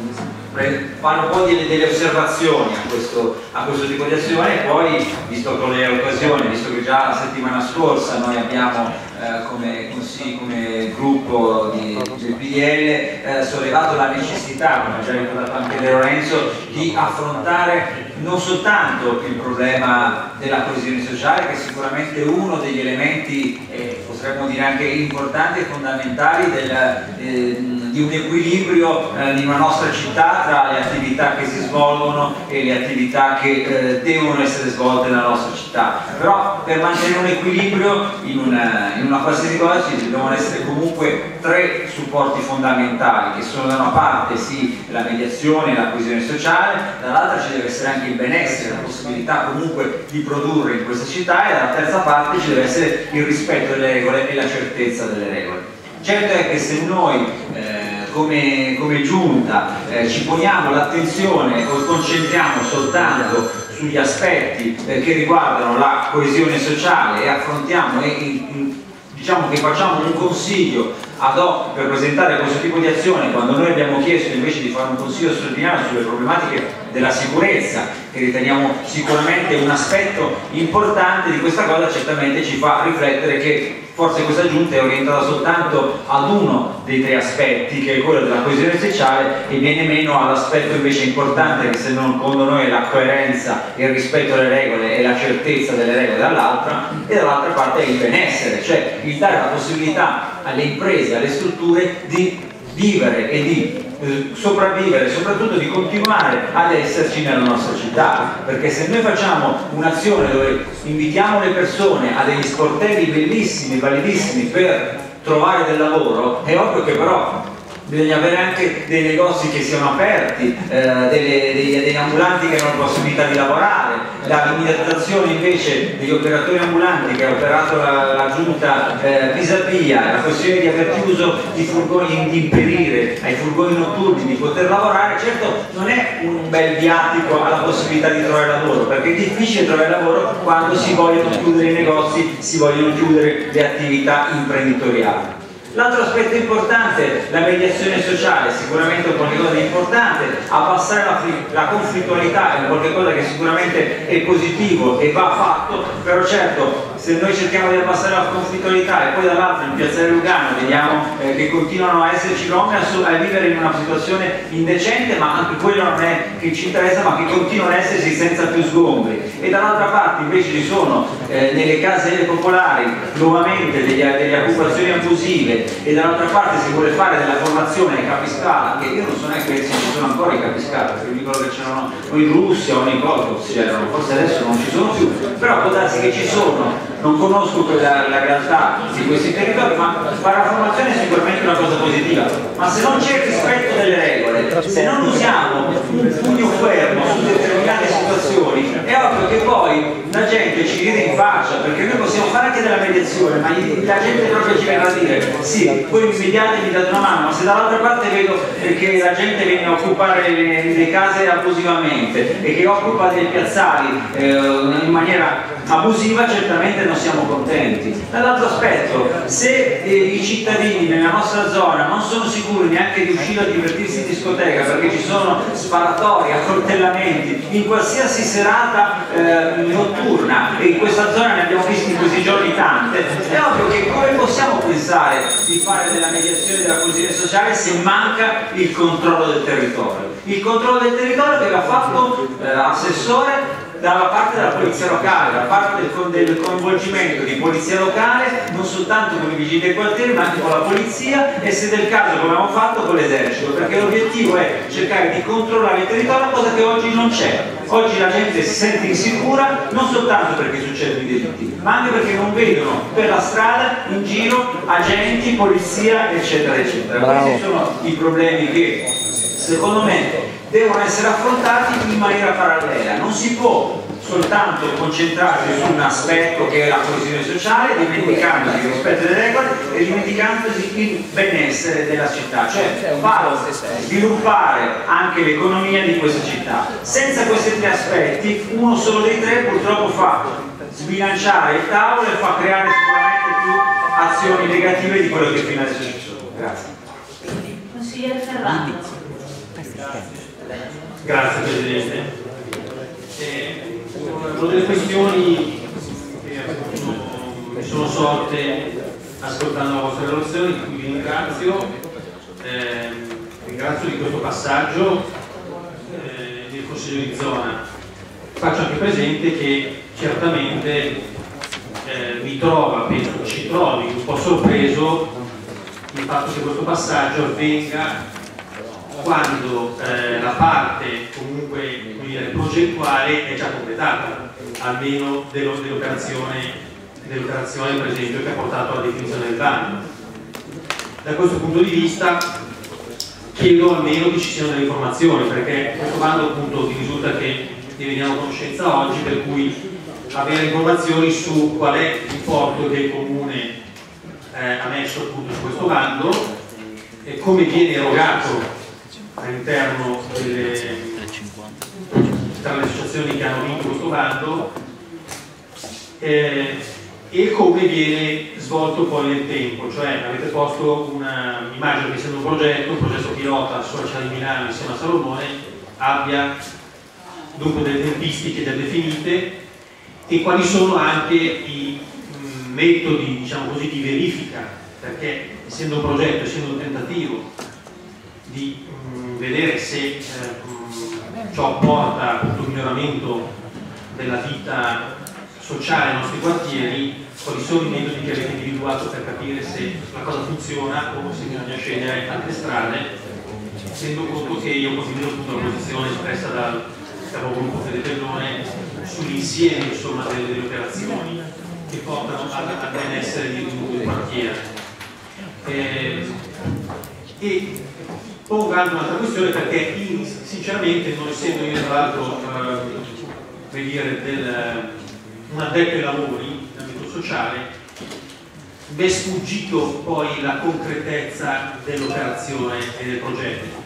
fare un po' di, delle osservazioni a questo, a questo tipo di azione, e poi, visto con le occasioni, visto che già la settimana scorsa noi abbiamo eh, come, così, come gruppo di, del P D L eh, sollevato la necessità, come ha già ricordato anche De Lorenzo, di affrontare non soltanto il problema della coesione sociale, che è sicuramente uno degli elementi, eh, potremmo dire anche importanti e fondamentali del, eh, di un equilibrio eh, in una nostra città tra le attività che si svolgono e le attività che eh, devono essere svolte nella nostra città. Però per mantenere un equilibrio in una, in una qualsiasi cosa ci devono essere comunque tre supporti fondamentali, che sono da una parte sì la mediazione e la coesione sociale, dall'altra ci deve essere anche il benessere, la possibilità comunque di produrre in questa città, e dalla terza parte ci deve essere il rispetto delle regole e la certezza delle regole. Certo è che se noi eh, come, come giunta eh, ci poniamo l'attenzione o concentriamo soltanto sugli aspetti eh, che riguardano la coesione sociale e affrontiamo e in, diciamo che facciamo un consiglio ad hoc per presentare questo tipo di azione, quando noi abbiamo chiesto invece di fare un consiglio straordinario sulle problematiche della sicurezza, che riteniamo sicuramente un aspetto importante di questa cosa, certamente ci fa riflettere che forse questa giunta è orientata soltanto ad uno dei tre aspetti, che è quello della coesione sociale, e viene meno all'aspetto invece importante, che secondo noi è la coerenza, il rispetto delle regole e la certezza delle regole dall'altra, e dall'altra parte è il benessere, cioè il dare la possibilità alle imprese, alle strutture di vivere e di eh, sopravvivere, soprattutto di continuare ad esserci nella nostra città, perché se noi facciamo un'azione dove invitiamo le persone a degli sportelli bellissimi, validissimi per trovare del lavoro, è ovvio che però bisogna avere anche dei negozi che siano aperti, eh, delle, degli, degli ambulanti che hanno la possibilità di lavorare. La limitazione invece degli operatori ambulanti che ha operato la, la giunta eh, Pisapia, la questione di aver chiuso i furgoni, di impedire ai furgoni notturni di poter lavorare, certo non è un bel viatico alla possibilità di trovare lavoro, perché è difficile trovare lavoro quando si vogliono chiudere i negozi, si vogliono chiudere le attività imprenditoriali. L'altro aspetto importante, la mediazione sociale, sicuramente è qualcosa di importante, abbassare la, la conflittualità è qualcosa che sicuramente è positivo e va fatto, però certo se noi cerchiamo di abbassare la conflittualità e poi dall'altro in Piazzale Lugano vediamo eh, che continuano a esserci donne a, a vivere in una situazione indecente, ma anche quello non è che ci interessa, ma che continuano a esserci senza più sgombri, e dall'altra parte invece ci sono eh, nelle case popolari nuovamente degli, delle occupazioni abusive, e dall'altra parte si vuole fare della formazione ai capiscala, che io non so neanche se ci sono ancora i capiscala, perché mi ricordo che c'erano o in Russia o nei Cosmos c'erano, forse adesso non ci sono più, però può darsi che ci sono. Non conosco quella, la realtà di questi territori, ma fare la formazione è sicuramente una cosa positiva, ma se non c'è il rispetto delle regole, se non usiamo un pugno fermo su determinate situazioni, è ovvio che poi la gente ci ride in faccia, perché noi possiamo fare anche della mediazione, ma la gente proprio ci viene a dire sì, voi mi mediate, mi date una mano, ma se dall'altra parte vedo che la gente viene a occupare le, le case abusivamente e che occupa dei piazzali eh, in maniera abusiva, certamente non siamo contenti. Dall'altro aspetto, se eh, i cittadini nella nostra zona non sono sicuri neanche di uscire a divertirsi in discoteca perché ci sono sparatori, accoltellamenti in qualsiasi serata eh, notturna, e in questa zona ne abbiamo visti in questi giorni tante, è ovvio che come possiamo pensare di fare della mediazione della coesione sociale se manca il controllo del territorio? Il controllo del territorio che va fatto eh, assessore dalla parte della polizia locale, da parte del, del coinvolgimento di polizia locale, non soltanto con i vigili del quartiere ma anche con la polizia, e se del caso come abbiamo fatto con l'esercito, perché l'obiettivo è cercare di controllare il territorio, cosa che oggi non c'è. Oggi la gente si sente insicura non soltanto perché succedono i delitti, ma anche perché non vedono per la strada in giro agenti, polizia eccetera eccetera. Bravo. Questi sono i problemi che secondo me devono essere affrontati in maniera parallela. Non si può soltanto concentrarsi su un aspetto che è la coesione sociale, dimenticandosi il rispetto delle regole e dimenticandosi il benessere della città, cioè far sviluppare anche l'economia di questa città. Senza questi tre aspetti, uno solo dei tre purtroppo fa sbilanciare il tavolo e fa creare sicuramente più azioni negative di quello che fino adesso ci sono. Grazie. Consigliere Ferrando. Grazie Presidente. Eh, sono delle questioni che mi sono sorte ascoltando la vostra relazione, di cui vi ringrazio. Eh, ringrazio di questo passaggio eh, del Consiglio di zona. Faccio anche presente che certamente eh, mi trova, penso che ci trovi un po' sorpreso il fatto che questo passaggio avvenga quando eh, la parte comunque progettuale è già completata, almeno dell'operazione dell'operazione per esempio che ha portato alla definizione del bando. Da questo punto di vista chiedo almeno che ci siano delle informazioni, perché questo bando appunto mi risulta che ne veniamo a conoscenza oggi, per cui avere informazioni su qual è l'importo che il Comune eh, ha messo appunto su questo bando e come viene erogato all'interno delle tra le associazioni che hanno vinto questo bando eh, e come viene svolto poi nel tempo, cioè avete posto una immagine che essendo un progetto, un progetto pilota sulla città di Milano insieme a Salomone abbia dunque delle tempistiche già definite e quali sono anche i mh, metodi diciamo così di verifica, perché essendo un progetto, essendo un tentativo di mh, vedere se eh, mh, ciò porta a un miglioramento della vita sociale nei nostri quartieri, quali sono i metodi che avete individuato per capire se la cosa funziona o se bisogna scegliere altre strade, tenendo conto che io condivido tutta la posizione espressa dal capogruppo Fede Pellone sull'insieme insomma delle, delle operazioni che portano al benessere di un quartiere. Eh, e pongo anche un'altra questione perché in, sinceramente non essendo io tra l'altro eh, dire del, un addetto ai lavori nell'ambito sociale, mi è sfuggito poi la concretezza dell'operazione e del progetto,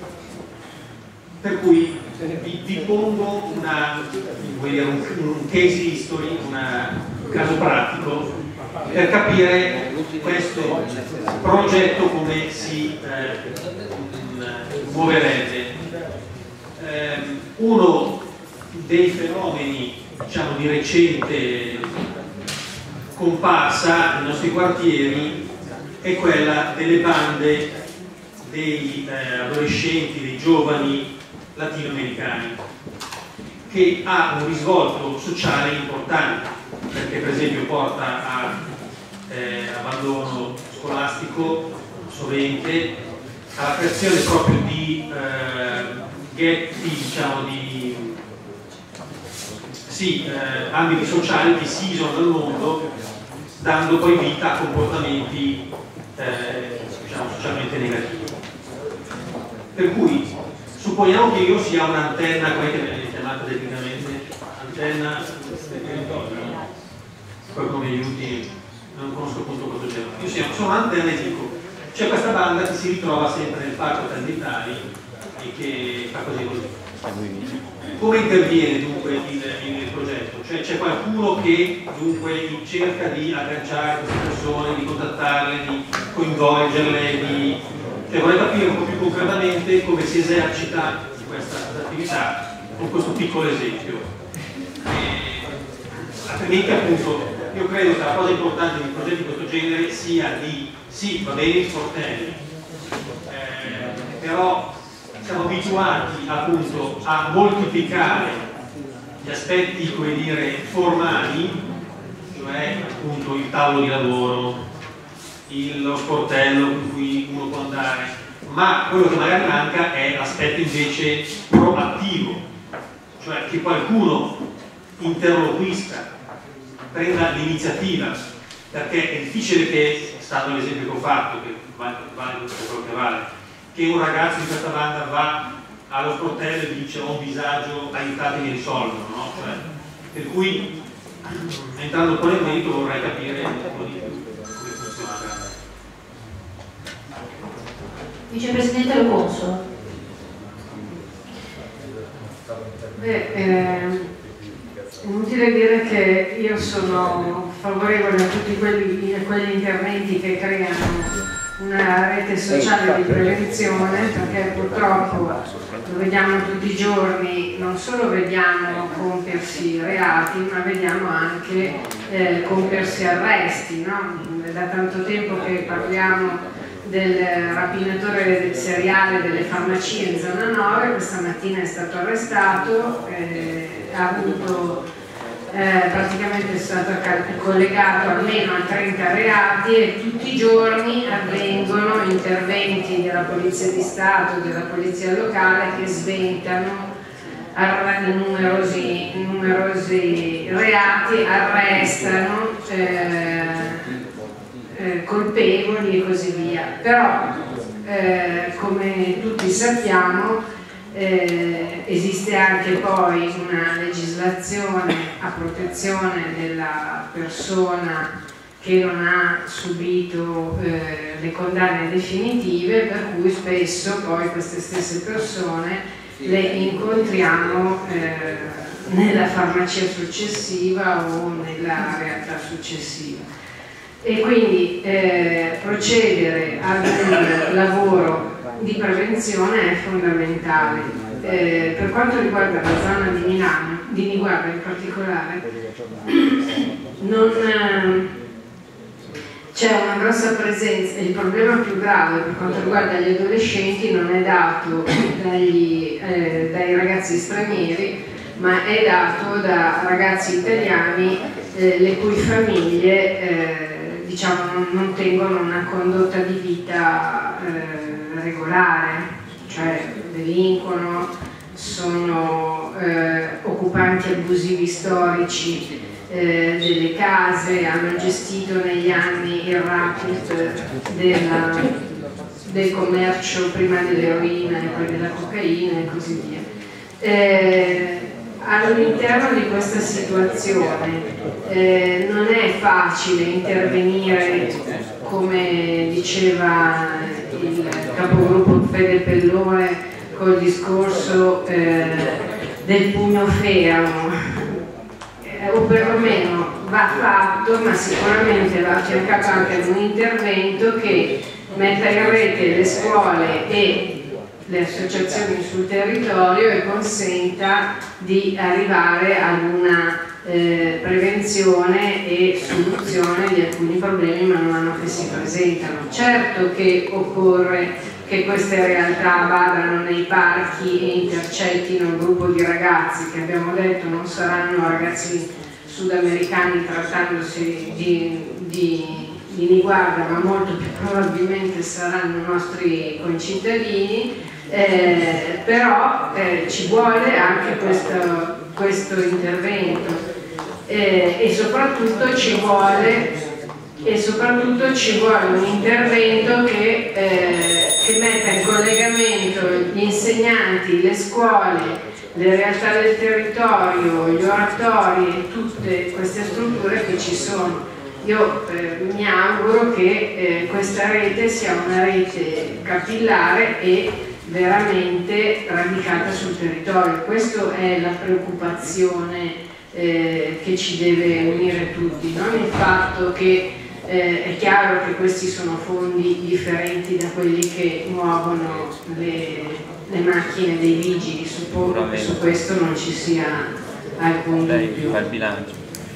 per cui vi, vi pongo una, dire, un, un case history, una, un caso pratico per capire questo progetto come si eh, muoverebbe. Eh, uno dei fenomeni, diciamo, di recente comparsa nei nostri quartieri è quella delle bande dei eh, adolescenti, dei giovani latinoamericani, che ha un risvolto sociale importante, perché per esempio porta a eh, abbandono scolastico sovente, alla creazione proprio di eh, ghetti, diciamo, di sì, eh, ambiti sociali che si isolano dal mondo, dando poi vita a comportamenti eh, diciamo, socialmente negativi. Per cui supponiamo che io sia un'antenna, come viene chiamata tecnicamente, antenna del territorio, qualcuno mi aiuti, non conosco appunto questo genere. Io sia, sono un'antenna e dico, c'è questa banda che si ritrova sempre nel parco Canditari e che fa così così. Come interviene dunque il, il progetto? Cioè c'è qualcuno che dunque cerca di agganciare queste persone, di contattarle, di coinvolgerle, di... cioè vorrei capire un po' più concretamente come si esercita questa attività con questo piccolo esempio. E, altrimenti appunto io credo che la cosa importante di progetti di questo genere sia di sì, va bene gli sportelli, eh, però siamo abituati appunto a moltiplicare gli aspetti, come dire, formali, cioè appunto il tavolo di lavoro, il, lo sportello in cui uno può andare, ma quello che magari manca è l'aspetto invece proattivo, cioè che qualcuno interloquisca, prenda l'iniziativa, perché è difficile che, stando all'esempio che ho fatto, che vale, vale quello che vale, che un ragazzo di questa banda va allo sportello e dice ho un disagio, aiutatemi a risolverlo, no? Cioè, per cui, entrando un po' nel merito, vorrei capire un po' di più come funziona. Vicepresidente Loconso. Beh, eh, è inutile dire che io sono favorevole a tutti quelli, a quegli interventi che creano una rete sociale di prevenzione, perché purtroppo lo vediamo tutti i giorni, non solo vediamo compiersi reati, ma vediamo anche eh, compiersi arresti, no? Da tanto tempo che parliamo del rapinatore seriale delle farmacie in zona nove, questa mattina è stato arrestato, eh, ha avuto Eh, praticamente è stato collegato almeno a trenta reati e tutti i giorni avvengono interventi della Polizia di Stato, della Polizia locale che sventano numerosi, numerosi reati, arrestano eh, eh, colpevoli e così via. Però eh, come tutti sappiamo Eh, esiste anche poi una legislazione a protezione della persona che non ha subito eh, le condanne definitive, per cui spesso poi queste stesse persone le incontriamo eh, nella farmacia successiva o nella realtà successiva. E quindi eh, procedere ad un lavoro di prevenzione è fondamentale. Eh, per quanto riguarda la zona di Milano, di Niguarda in particolare, non eh, c'è una grossa presenza. Il problema più grave per quanto riguarda gli adolescenti non è dato dagli, eh, dai ragazzi stranieri, ma è dato da ragazzi italiani eh, le cui famiglie eh, diciamo, non, non tengono una condotta di vita eh, regolare, cioè delinquono, sono eh, occupanti abusivi storici eh, delle case, hanno gestito negli anni il racket della, del commercio prima dell'eroina e poi della cocaina e così via. Eh, all'interno di questa situazione eh, non è facile intervenire, come diceva il capogruppo Fede Pellone, col discorso eh, del pugno fermo, eh, o perlomeno va fatto, ma sicuramente va affiancato anche ad un intervento che metta in rete le scuole e le associazioni sul territorio e consenta di arrivare ad una eh, prevenzione e soluzione di alcuni problemi man mano che si presentano. Certo che occorre che queste realtà vadano nei parchi e intercettino un gruppo di ragazzi che abbiamo detto non saranno ragazzi sudamericani trattandosi di, di di Niguarda, ma molto più probabilmente saranno nostri concittadini, eh, però eh, ci vuole anche questo, questo intervento eh, e soprattutto ci vuole e soprattutto ci vuole un intervento che, eh, che metta in collegamento gli insegnanti, le scuole, le realtà del territorio, gli oratori e tutte queste strutture che ci sono. Io eh, mi auguro che eh, questa rete sia una rete capillare e veramente radicata sul territorio. Questa è la preoccupazione eh, che ci deve unire tutti, non il fatto che eh, è chiaro che questi sono fondi differenti da quelli che muovono le, le macchine dei vigili, suppongo che su questo non ci sia alcun dubbio. Fa il bilancio.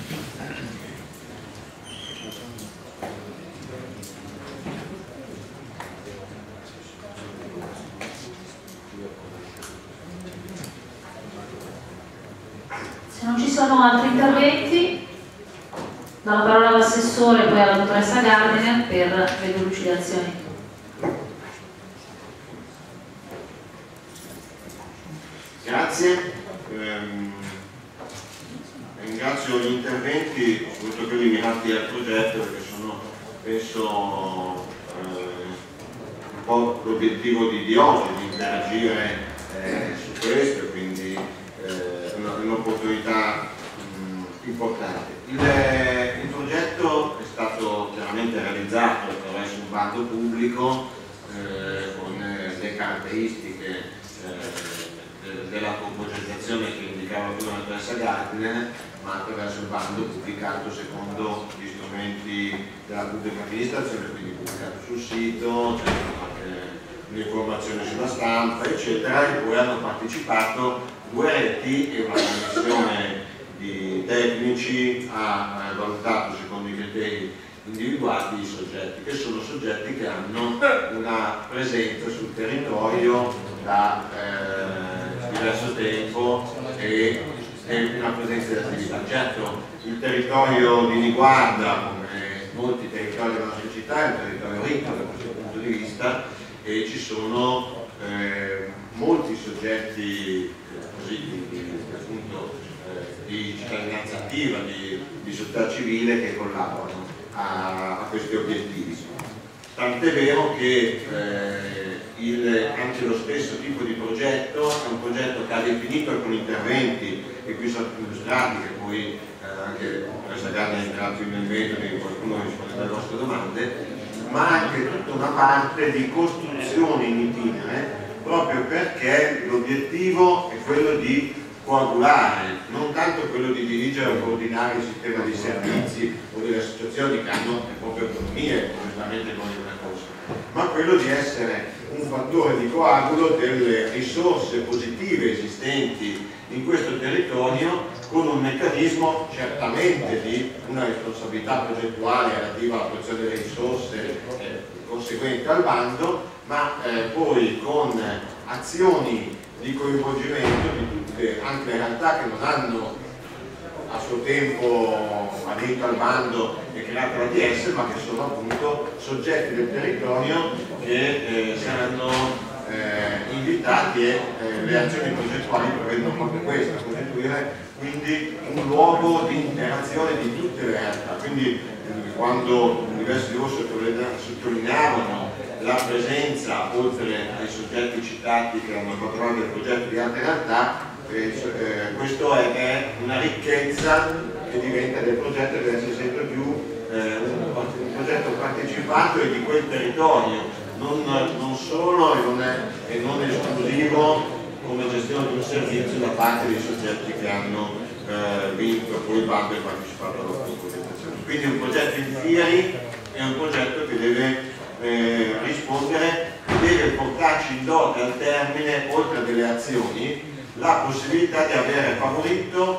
Se non ci sono altri interventi, do la parola all'assessore e poi alla dottoressa Gardiner per le delucidazioni. Grazie. Ehm, ringrazio gli interventi, soprattutto quelli mirati al progetto, perché sono, penso, eh, un po' l'obiettivo di, di oggi, di interagire eh, su questo, quindi un'opportunità importante. Il, il progetto è stato chiaramente realizzato attraverso un bando pubblico eh, con le caratteristiche eh, de, della progettazione che indicava prima la dottoressa Gardiner, ma attraverso il bando pubblicato secondo gli strumenti della pubblica amministrazione, quindi pubblicato sul sito, c'è un'informazione sulla stampa, eccetera, e poi hanno partecipato due enti e una commissione di tecnici ha valutato secondo i criteri individuati i soggetti, che sono soggetti che hanno una presenza sul territorio da eh, diverso tempo e, e una presenza di attività. Certo, il territorio di Niguarda, come molti territori della nostra città, è un territorio ricco da questo punto di vista e ci sono eh, molti soggetti così, di, di, appunto, eh, di cittadinanza attiva, di, di società civile che collaborano a, a questi obiettivi. Tant'è vero che eh, il, anche lo stesso tipo di progetto è un progetto che ha definito alcuni interventi che qui sono illustrati, che poi eh, anche la professoressa Gardiner entrerà più nel merito, che qualcuno risponde alle vostre domande, ma anche tutta una parte di costruzione in itinere, proprio perché l'obiettivo è quello di coagulare, non tanto quello di dirigere o coordinare il sistema di servizi o delle associazioni che hanno le proprie autonomie, giustamente non è una cosa, ma quello di essere un fattore di coagulo delle risorse positive esistenti in questo territorio, con un meccanismo certamente di una responsabilità progettuale relativa all'attuazione delle risorse eh, conseguente al bando, ma eh, poi con azioni di coinvolgimento di tutte anche le realtà che non hanno a suo tempo aderito al bando e creato la D S, ma che sono appunto soggetti del territorio che eh, saranno eh, invitati e eh, le azioni progettuali prevedono proprio questo, costituire quindi un luogo di interazione di tutte le realtà. Quindi eh, quando diversi di voi sottolineavano la presenza, oltre ai soggetti citati che hanno fatto parte del progetto di altre realtà, eh, eh, questo è, è una ricchezza che diventa del progetto e deve essere sempre più eh, un, un progetto partecipato e di quel territorio, non, non solo e non, è, e non esclusivo come gestione di un servizio da parte dei soggetti che hanno eh, vinto poi il bando e partecipato alla progettazione. Quindi un progetto in fieri è un progetto che deve eh, rispondere, deve portarci in dote al termine, oltre a delle azioni, la possibilità di avere favorito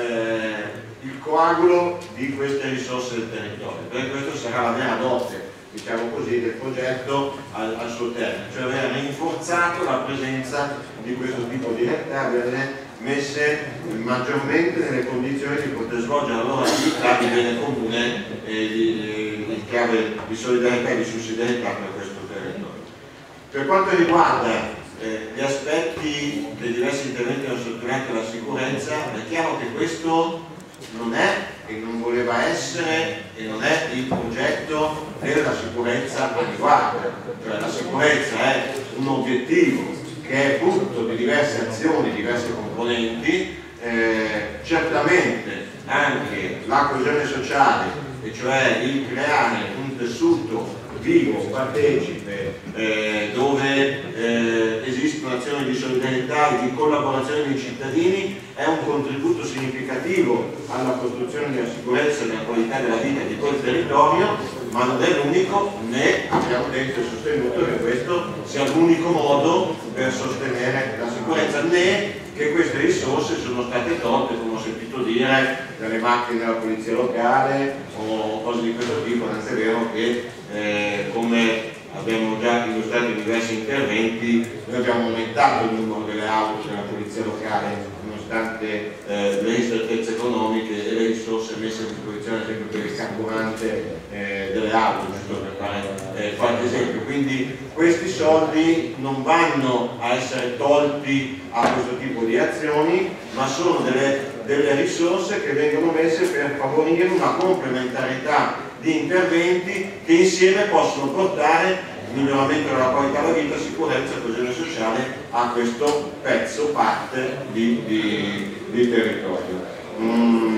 eh, il coagulo di queste risorse del territorio, perché questo sarà la vera dote, diciamo così, del progetto al, al suo termine, cioè aver rinforzato la presenza di questo tipo di realtà, averle messe maggiormente nelle condizioni di poter svolgere la loro attività di bene comune e di, in chiave di solidarietà e di sussidiarietà per questo territorio. Per quanto riguarda eh, gli aspetti che diversi interventi hanno sottolineato della sicurezza, è chiaro che questo non è e non voleva essere e non è il progetto della sicurezza adeguata, cioè la sicurezza è un obiettivo che è frutto di diverse azioni, diverse componenti, eh, certamente anche la coesione sociale, e cioè il creare un tessuto vivo, partecipe, eh, dove eh, esistono azioni di solidarietà e di collaborazione dei cittadini, è un contributo significativo alla costruzione della sicurezza e della qualità della vita di quel territorio, ma non è l'unico, né abbiamo detto e sostenuto che questo sia l'unico modo per sostenere la sicurezza, né che queste risorse sono state tolte, come ho sentito dire, dalle macchine della polizia locale o cose di questo tipo, anzi è vero che eh, come abbiamo già illustrato in diversi interventi, noi abbiamo aumentato il numero delle auto della polizia locale nonostante eh, le ristrettezze economiche e le risorse messe a disposizione, ad esempio per il carburante eh, delle auto, giusto per fare eh, qualche esempio. Quindi questi soldi non vanno a essere tolti a questo tipo di azioni, ma sono delle, delle risorse che vengono messe per favorire una complementarietà di interventi che insieme possono portare il miglioramento della qualità della vita, sicurezza e coesione sociale a questo pezzo, parte di, di, di territorio. Mm,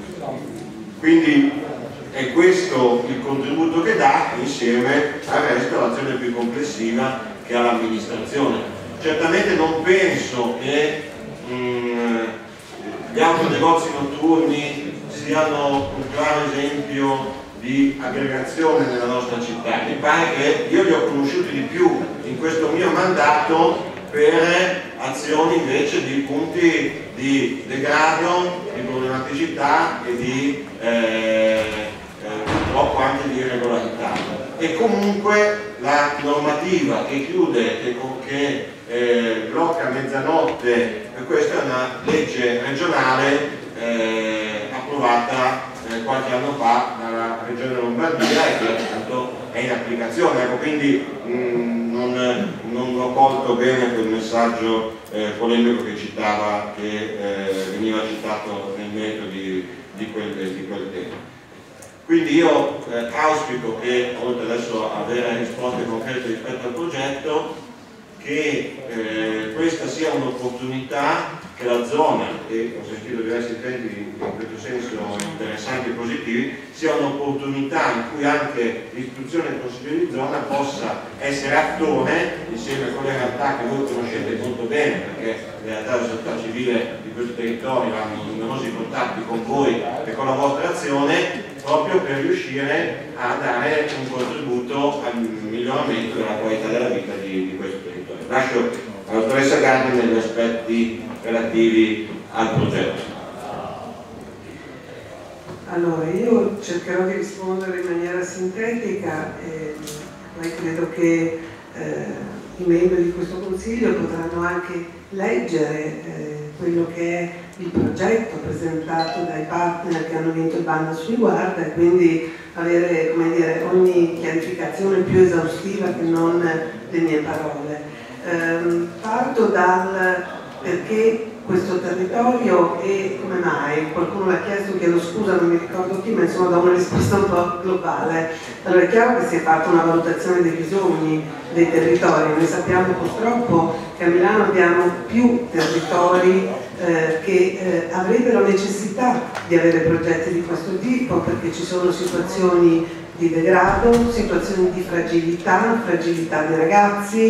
quindi è questo il contributo che dà, insieme al resto, l'azione più complessiva che ha l'amministrazione. Certamente non penso che mm, gli autonegozi notturni siano un chiaro esempio di aggregazione nella nostra città. Mi pare che io li ho conosciuti di più in questo mio mandato per azioni invece di punti di degrado, di problematicità e di eh, eh, purtroppo anche di irregolarità. E comunque la normativa che chiude, che, che eh, blocca a mezzanotte, questa è una legge regionale eh, approvata Eh, qualche anno fa dalla Regione Lombardia e che appunto è in applicazione. Ecco, quindi mh, non, non ho colto bene quel messaggio eh, polemico che citava, che eh, veniva citato nel merito di, di, quel, di quel tema. Quindi io eh, auspico che, oltre adesso a avere risposte concrete rispetto al progetto, che eh, questa sia un'opportunità, che la zona, e ho sentito diversi interventi in questo senso interessanti e positivi, sia un'opportunità in cui anche l'istituzione del Consiglio di zona possa essere attore, insieme a quelle realtà che voi conoscete molto bene, perché le realtà della società civile di questo territorio hanno numerosi contatti con voi e con la vostra azione, proprio per riuscire a dare un contributo al miglioramento della qualità della vita di, di questo territorio. Lascio alla dottoressa Gardner negli aspetti relativi al progetto. Allora, io cercherò di rispondere in maniera sintetica e poi credo che eh, i membri di questo Consiglio potranno anche leggere eh, quello che è il progetto presentato dai partner che hanno vinto il bando su Riguarda e quindi avere, come dire, ogni chiarificazione più esaustiva che non le mie parole. Ehm, parto dal perché questo territorio e come mai, qualcuno mi ha chiesto, chiedo scusa, non mi ricordo chi, ma insomma do una risposta un po' globale. Allora è chiaro che si è fatta una valutazione dei bisogni dei territori, noi sappiamo purtroppo che a Milano abbiamo più territori eh, che eh, avrebbero necessità di avere progetti di questo tipo perché ci sono situazioni di degrado, situazioni di fragilità, fragilità dei ragazzi,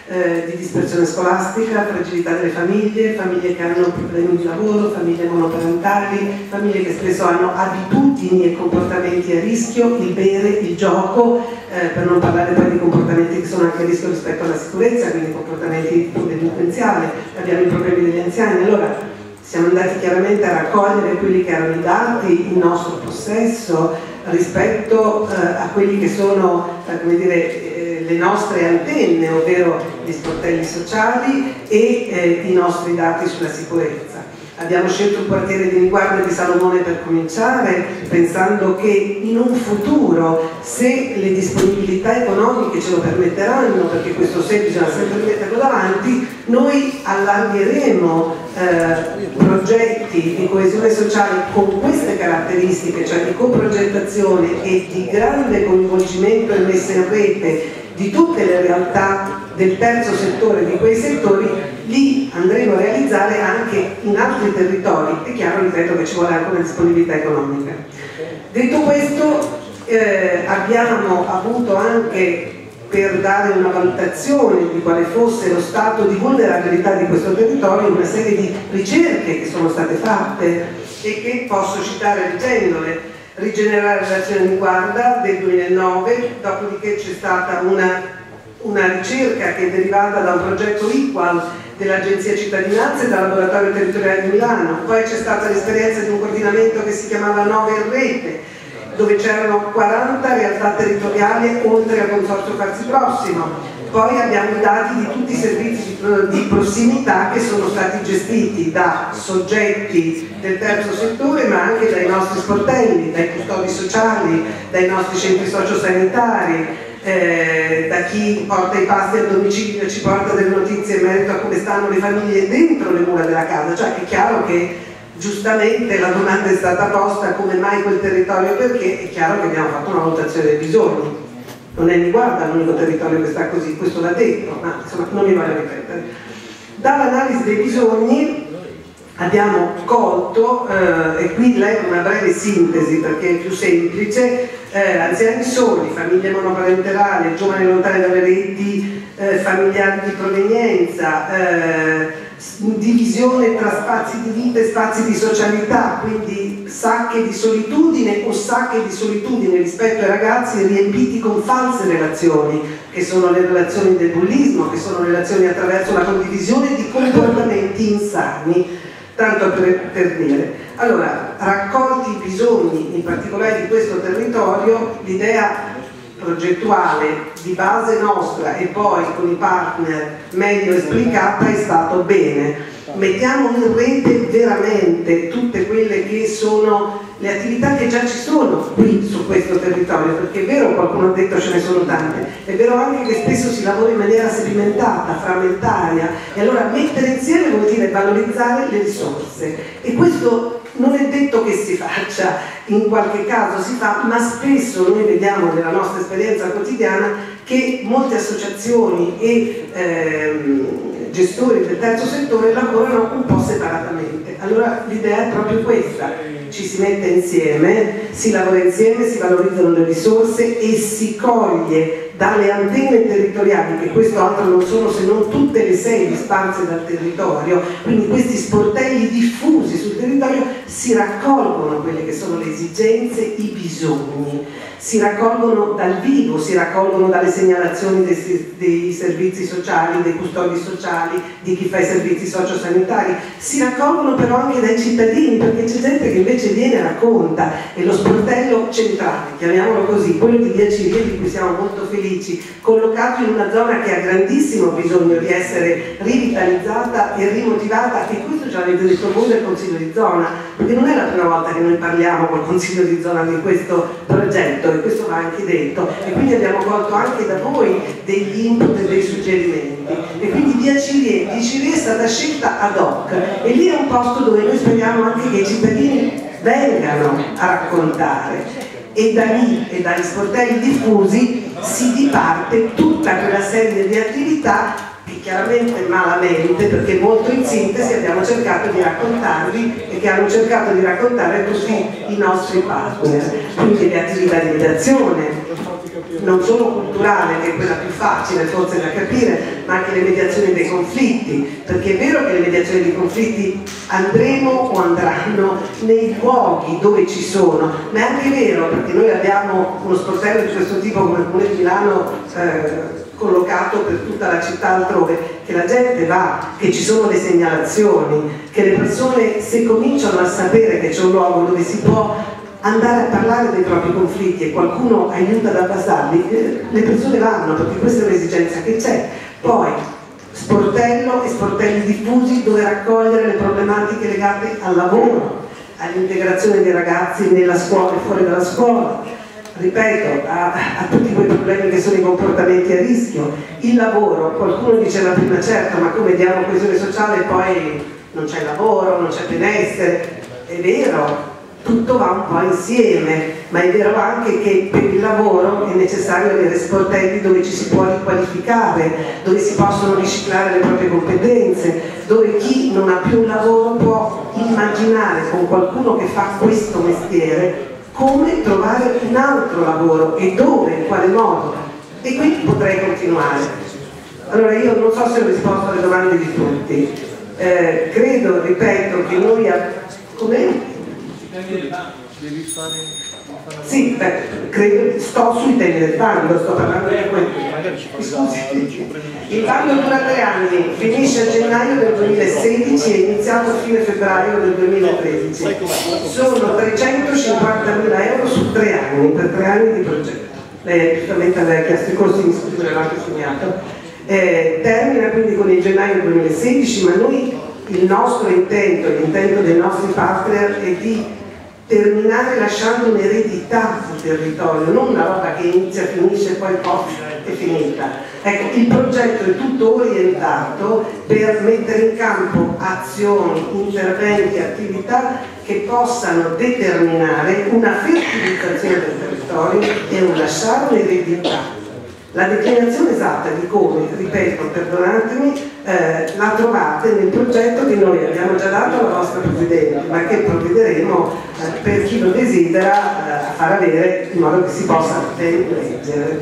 eh, di dispersione scolastica, fragilità delle famiglie, famiglie che hanno problemi di lavoro, famiglie monoparentali, famiglie che spesso hanno abitudini e comportamenti a rischio, il bere, il gioco, eh, per non parlare poi di comportamenti che sono anche a rischio rispetto alla sicurezza, quindi comportamenti di tipo delinquenziale, abbiamo i problemi degli anziani. Allora siamo andati chiaramente a raccogliere quelli che erano i dati in nostro possesso rispetto eh, a quelli che sono, eh, come dire, eh, le nostre antenne, ovvero gli sportelli sociali e eh, i nostri dati sulla sicurezza. Abbiamo scelto il quartiere di Niguarda di Salomone per cominciare, pensando che in un futuro, se le disponibilità economiche ce lo permetteranno, perché questo se bisogna sempre metterlo davanti, noi allargheremo eh, progetti di coesione sociale con queste caratteristiche, cioè di coprogettazione e di grande coinvolgimento e messa in rete di tutte le realtà del terzo settore, di quei settori, li andremo a realizzare anche in altri territori. È chiaro, ripeto, che ci vuole anche una disponibilità economica. Detto questo, eh, abbiamo avuto anche, per dare una valutazione di quale fosse lo stato di vulnerabilità di questo territorio, una serie di ricerche che sono state fatte e che posso citare leggendole. Rigenerare relazioni di guarda del duemilanove, dopodiché c'è stata una, una ricerca che è derivata da un progetto Equal dell'Agenzia Cittadinanza e dal Laboratorio Territoriale di Milano, poi c'è stata l'esperienza di un coordinamento che si chiamava Nove in Rete, dove c'erano quaranta realtà territoriali oltre al Consorzio Farsi Prossimo. Poi abbiamo i dati di tutti i servizi di prossimità che sono stati gestiti da soggetti del terzo settore, ma anche dai nostri sportelli, dai custodi sociali, dai nostri centri sociosanitari, eh, da chi porta i pasti al domicilio e ci porta delle notizie in merito a come stanno le famiglie dentro le mura della casa. Cioè è chiaro che giustamente la domanda è stata posta: come mai quel territorio? Perché è chiaro che abbiamo fatto una valutazione dei bisogni. Non è Niguarda l'unico territorio che sta così, questo va detto, ma insomma non mi voglio ripetere. Dall'analisi dei bisogni abbiamo colto, eh, e qui leggo una breve sintesi perché è più semplice, eh, anziani soli, famiglie monoparentalali, giovani lontani dalle reti eh, familiari di provenienza, eh, divisione tra spazi di vita e spazi di socialità, quindi sacche di solitudine o sacche di solitudine rispetto ai ragazzi riempiti con false relazioni, che sono le relazioni del bullismo, che sono relazioni attraverso la condivisione di comportamenti insani, tanto per, per dire. Allora, raccolti i bisogni, in particolare di questo territorio, l'idea progettuale di base nostra e poi con i partner meglio esplicata è stato: bene, mettiamo in rete veramente tutte quelle che sono le attività che già ci sono qui su questo territorio, perché è vero, qualcuno ha detto ce ne sono tante, è vero anche che spesso si lavora in maniera sedimentata, frammentaria, e allora mettere insieme vuol dire valorizzare le risorse, e questo non è detto che si faccia, in qualche caso si fa, ma spesso noi vediamo nella nostra esperienza quotidiana che molte associazioni e ehm, gestori del terzo settore lavorano un po' separatamente. Allora l'idea è proprio questa: ci si mette insieme, si lavora insieme, si valorizzano le risorse e si coglie dalle antenne territoriali, che questo altro non sono se non tutte le sedi sparse dal territorio, quindi questi sportelli diffusi sul territorio, si raccolgono quelle che sono le esigenze, i bisogni, si raccolgono dal vivo, si raccolgono dalle segnalazioni dei, dei servizi sociali, dei custodi sociali, di chi fa i servizi sociosanitari, si raccolgono però anche dai cittadini, perché c'è gente che invece viene e racconta, e lo sportello centrale, chiamiamolo così, quello di Via Ciria, di cui siamo molto felici, collocato in una zona che ha grandissimo bisogno di essere rivitalizzata e rimotivata, e questo ce l'avete detto voi del Consiglio di zona, perché non è la prima volta che noi parliamo col Consiglio di zona di questo progetto, e questo va anche detto, e quindi abbiamo colto anche da voi degli input e dei suggerimenti, e quindi Via Ciria, Via Ciria è stata scelta ad hoc, e lì è un posto dove noi speriamo anche che i cittadini vengano a raccontare, e da lì e dagli sportelli diffusi si diparte tutta quella serie di attività che chiaramente malamente, perché molto in sintesi abbiamo cercato di raccontarvi e che hanno cercato di raccontare tutti i nostri partner, quindi le attività di mediazione, non solo culturale, che è quella più facile forse da capire, ma anche le mediazioni dei conflitti, perché è vero che le mediazioni dei conflitti andremo o andranno nei luoghi dove ci sono, ma è anche vero, perché noi abbiamo uno sportello di questo tipo come il Comune di Milano eh, collocato per tutta la città altrove, che la gente va, che ci sono le segnalazioni, che le persone, se cominciano a sapere che c'è un luogo dove si può andare a parlare dei propri conflitti e qualcuno aiuta ad abbassarli, le persone vanno, perché questa è un'esigenza che c'è. Poi sportello e sportelli diffusi dove raccogliere le problematiche legate al lavoro, all'integrazione dei ragazzi nella scuola e fuori dalla scuola, ripeto, a, a tutti quei problemi che sono i comportamenti a rischio, il lavoro. Qualcuno diceva prima, certo, ma come diamo coesione sociale e poi non c'è lavoro, non c'è benessere. È vero, tutto va un po' insieme, ma è vero anche che per il lavoro è necessario avere sportelli dove ci si può riqualificare, dove si possono riciclare le proprie competenze, dove chi non ha più un lavoro può immaginare con qualcuno che fa questo mestiere come trovare un altro lavoro e dove, in quale modo. E quindi potrei continuare. Allora io non so se ho risposto alle domande di tutti, eh, credo, ripeto, che noi a... come? Devi fare... Sì, beh, credo, sto sui temi del bando, sto parlando di quello. Scusi, il bando dura tre anni, finisce a gennaio del duemilasedici e è iniziato a fine febbraio del duemilatredici. Sono trecentocinquantamila euro su tre anni, per tre anni di progetto. Lei giustamente aveva chiesto i corsi di studio, l'aveva anche segnato. Eh, termina quindi con il gennaio duemilasedici, ma noi, il nostro intento, l'intento dei nostri partner è di terminare lasciando un'eredità sul territorio, non una roba che inizia, finisce, poi pof, è finita. Ecco, il progetto è tutto orientato per mettere in campo azioni, interventi, attività che possano determinare una fertilizzazione del territorio e un lasciare un'eredità. La declinazione esatta di come, ripeto, perdonatemi, eh, la trovate nel progetto che noi abbiamo già dato alla vostra Presidente, ma che provvederemo eh, per chi lo desidera eh, a far avere in modo che si possa leggere.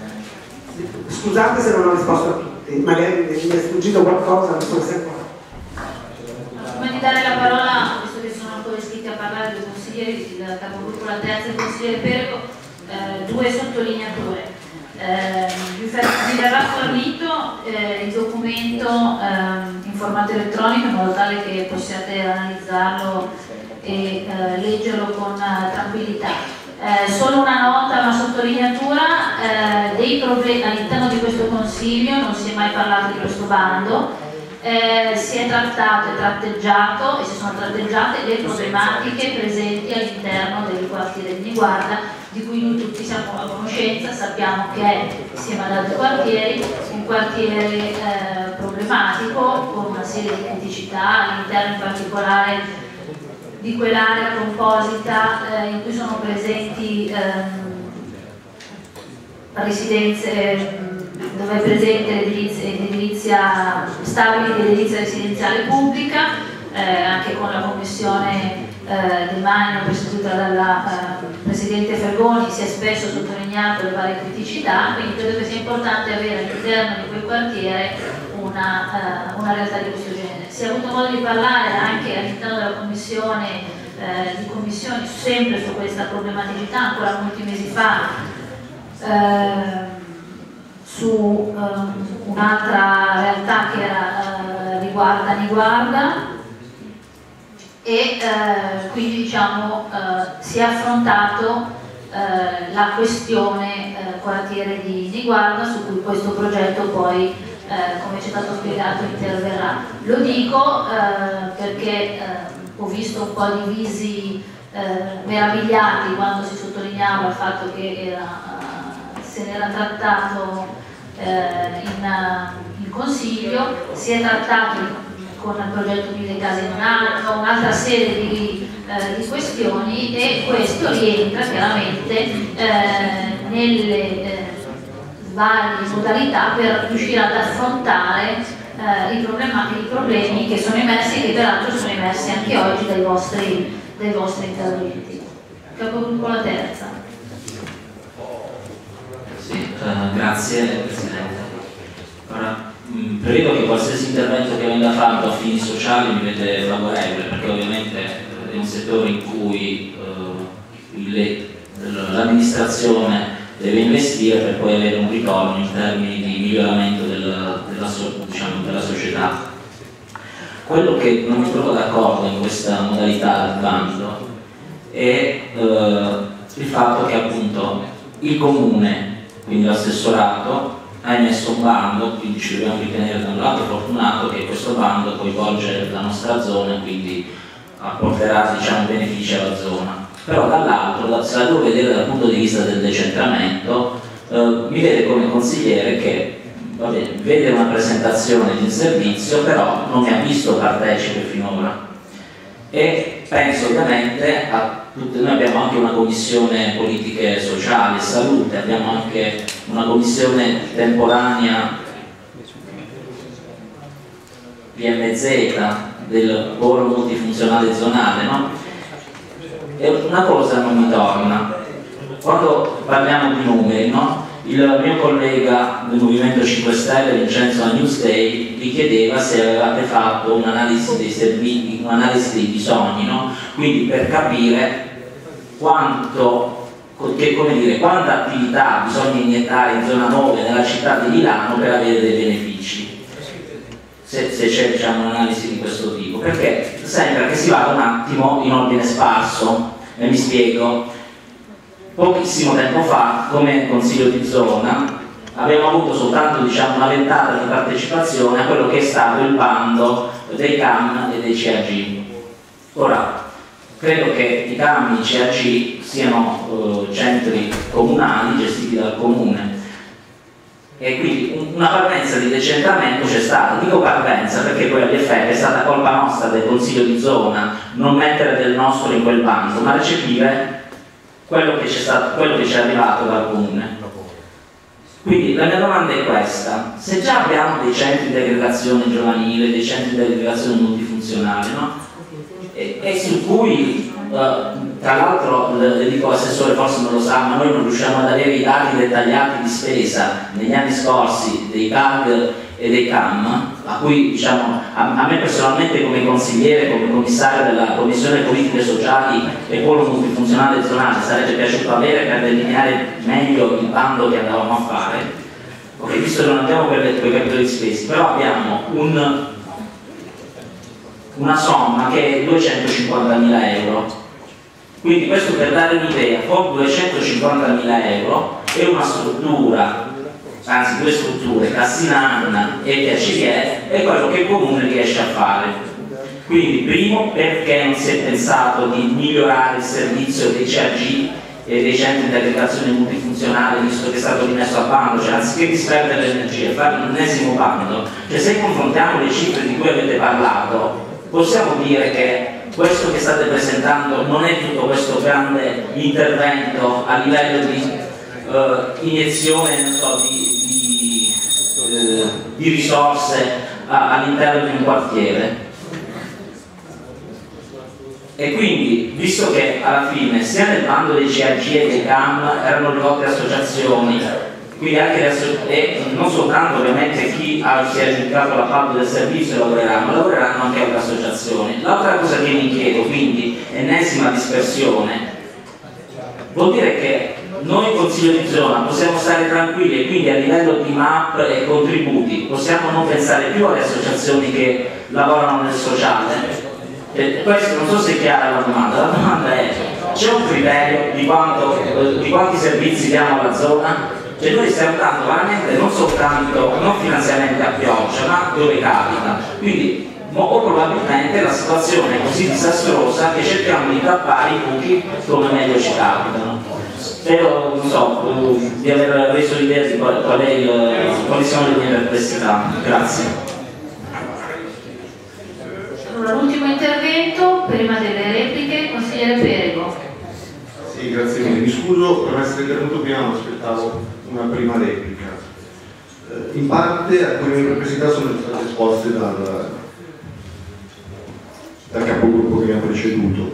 Scusate se non ho risposto a tutti, magari mi è sfuggito qualcosa, non so se qua. Prima di dare la parola, visto che sono ancora iscritti a parlare due consiglieri, il capogruppo La Terza e il consigliere Perego, eh, due sottolineature. Eh, vi verrà fornito eh, il documento eh, in formato elettronico in modo tale che possiate analizzarlo e eh, leggerlo con uh, tranquillità. Eh, solo una nota, una sottolineatura, eh, dei problemi all'interno di questo Consiglio non si è mai parlato di questo bando. Eh, si è trattato e tratteggiato e si sono tratteggiate le problematiche presenti all'interno del quartiere di Niguarda, di cui noi tutti siamo a conoscenza, sappiamo che è, insieme ad altri quartieri, un quartiere eh, problematico con una serie di criticità, all'interno in particolare di quell'area composita eh, in cui sono presenti ehm, residenze dove è presente l'edilizia stabile di edilizia residenziale pubblica, eh, anche con la commissione eh, del Magno presieduta dalla eh, Presidente Fergoni si è spesso sottolineato le varie criticità, quindi credo che sia importante avere all'interno di quel quartiere una, eh, una realtà di questo genere. Si è avuto modo di parlare anche all'interno della commissione, eh, di commissioni sempre su questa problematicità, ancora molti mesi fa, eh, su um, un'altra realtà che era, uh, riguarda Niguarda e uh, quindi diciamo uh, si è affrontato uh, la questione uh, quartiere di Niguarda, su cui questo progetto poi, uh, come ci è stato spiegato, interverrà. Lo dico uh, perché uh, ho visto un po' di visi uh, meravigliati quando si sottolineava il fatto che era, uh, se ne era trattato In, in Consiglio, si è trattato con il progetto Mille Case in un anno, un'altra serie di, eh, di questioni, e questo rientra chiaramente eh, nelle eh, varie modalità per riuscire ad affrontare eh, i, i problemi che sono emersi e che peraltro sono emersi anche oggi dai vostri, dai vostri interventi. Capogruppo La Terza. Uh, grazie Presidente. Ora, mh, prevedo che qualsiasi intervento che venga fatto a fini sociali mi vede favorevole, perché ovviamente eh, è un settore in cui eh, l'amministrazione deve investire per poi avere un ritorno in termini di miglioramento del, della, so, diciamo, della società. Quello che non mi trovo d'accordo in questa modalità del bando è eh, il fatto che appunto il comune, quindi l'assessorato, ha emesso un bando, quindi ci dobbiamo ritenere da un lato fortunato che questo bando coinvolge la nostra zona e quindi apporterà, diciamo, benefici alla zona. Però dall'altro, se la devo vedere dal punto di vista del decentramento, eh, mi vede come consigliere che vabbè, vede una presentazione di un servizio, però non mi ha visto partecipe finora. E penso ovviamente a tutte, noi abbiamo anche una commissione politiche sociali e salute, abbiamo anche una commissione temporanea P M Z del polo multifunzionale zonale, no? E una cosa non mi torna, quando parliamo di numeri, no? Il mio collega del Movimento cinque Stelle, Vincenzo a Newsday, vi chiedeva se avevate fatto un'analisi dei servizi, un'analisi dei bisogni, no? Quindi per capire quanto, che, come dire, quanta attività bisogna iniettare in zona nove nella città di Milano per avere dei benefici, se, se c'è, diciamo, un'analisi di questo tipo, perché sembra che si vada un attimo in ordine sparso, e mi spiego. Pochissimo tempo fa, come consiglio di zona, abbiamo avuto soltanto, diciamo, una ventata di partecipazione a quello che è stato il bando dei C A M e dei C A G. Ora, credo che i C A M e i C A G siano eh, centri comunali gestiti dal comune e quindi una parvenza di decentramento c'è stata. Dico parvenza perché poi agli effetti è stata colpa nostra del consiglio di zona non mettere del nostro in quel bando, ma recepire quello che, stato, quello che ci è arrivato dal comune. Quindi la mia domanda è questa: se già abbiamo dei centri di aggregazione giovanile, dei centri di aggregazione multifunzionale, no? e, e su cui uh, tra l'altro le dico assessore, forse non lo sa, ma noi non riusciamo ad avere i dati dettagliati di spesa negli anni scorsi dei C A G e dei C A M, a cui, diciamo, a, a me personalmente come consigliere, come commissario della Commissione Politiche Sociali e Polo Multifunzionale Zonale sarebbe piaciuto avere per delineare meglio il bando che andavamo a fare. Ok, visto che non abbiamo quei capitoli spesi, però abbiamo un, una somma che è duecentocinquantamila euro. Quindi questo per dare un'idea, con duecentocinquantamila euro è una struttura, anzi due strutture, Cassinanna e Piacivier, è quello che il comune riesce a fare. Quindi primo, perché non si è pensato di migliorare il servizio dei C A G e dei centri di aggregazione multifunzionale, visto che è stato rimesso a bando, cioè anziché disperdere l'energia e fare un ennesimo bando, cioè se confrontiamo le cifre di cui avete parlato, possiamo dire che questo che state presentando non è tutto questo grande intervento a livello di Uh, iniezione, non so, di, di, uh, di risorse all'interno di un quartiere. E quindi, visto che alla fine sia nel bando dei C A G e dei C A M erano rivolte associazioni, quindi anche le asso e non soltanto ovviamente chi ha, si è aggiudicato l'appalto del servizio lavoreranno, ma lavoreranno anche altre associazioni. L'altra cosa che mi chiedo, quindi, ennesima dispersione, vuol dire che noi Consiglio di Zona possiamo stare tranquilli e quindi a livello di M A P e contributi possiamo non pensare più alle associazioni che lavorano nel sociale? E questo non so se è chiara la domanda. La domanda è: c'è un criterio di, quanto, di quanti servizi diamo alla zona? Cioè noi stiamo dando veramente non soltanto, non finanziamenti a pioggia, ma dove capita. Quindi o probabilmente la situazione è così disastrosa che cerchiamo di tappare i buchi come meglio ci capitano. Spero, non so, di aver reso l'idea di qual, qual è il, quali sono le mie perplessità. Grazie. Allora, l'ultimo intervento, prima delle repliche, consigliere Perego. Sì, grazie mille. Mi scuso per essere intervenuto prima, non aspettavo una prima replica. Eh, in parte alcune mie perplessità sono state esposte dal, dal capogruppo che mi ha preceduto.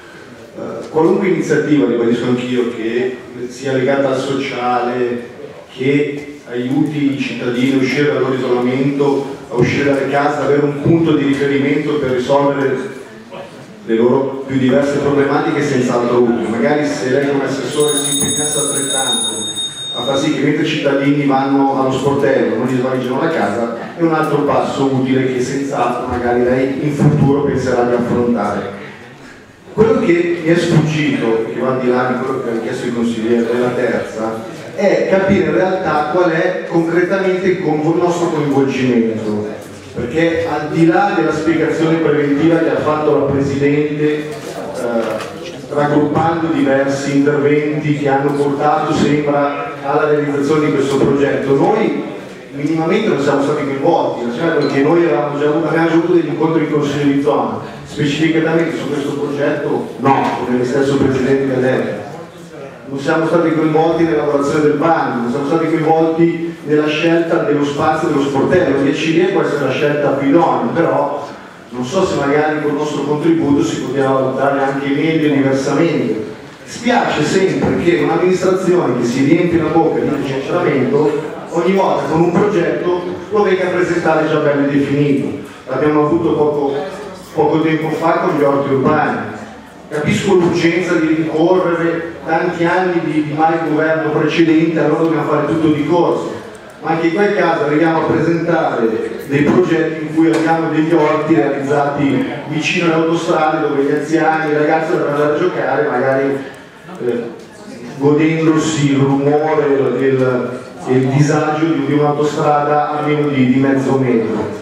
Uh, qualunque iniziativa, ribadisco anch'io, che sia legata al sociale, che aiuti i cittadini a uscire dal loro isolamento, a uscire dalle case, ad avere un punto di riferimento per risolvere le loro più diverse problematiche, senz'altro utile. Magari se lei come assessore si impegnasse altrettanto a far sì che mentre i cittadini vanno allo sportello non gli svaligiano la casa, è un altro passo utile che senz'altro magari lei in futuro penserà di affrontare. Quello che mi è sfuggito, che va al di là di quello che ha chiesto il consigliere della terza, è capire in realtà qual è concretamente il nostro coinvolgimento, perché al di là della spiegazione preventiva che ha fatto la Presidente, eh, raggruppando diversi interventi che hanno portato, sembra, alla realizzazione di questo progetto, noi minimamente non siamo stati coinvolti, perché noi avevamo già avuto, abbiamo già avuto degli incontri in consiglio di zona, specificatamente su questo progetto no, come lo stesso Presidente ha detto. Non siamo stati coinvolti nell'elaborazione del bando, non siamo stati coinvolti nella scelta dello spazio dello sportello. dieci lire può essere la scelta più idonea, però non so se magari con il nostro contributo si poteva valutare anche meglio e diversamente. Spiace sempre che un'amministrazione che si riempie la bocca di decentramento ogni volta con un progetto lo venga a presentare già bello definito. L'abbiamo avuto poco, poco tempo fa con gli orti urbani. Capisco l'urgenza di rincorrere tanti anni di, di malgoverno precedente, allora dobbiamo fare tutto di corso, ma anche in quel caso arriviamo a presentare dei progetti in cui abbiamo degli orti realizzati vicino alle autostrade dove gli anziani, i ragazzi dovranno andare a giocare, magari eh, godendosi il rumore e il, il disagio di, di un'autostrada a meno di, di mezzo metro.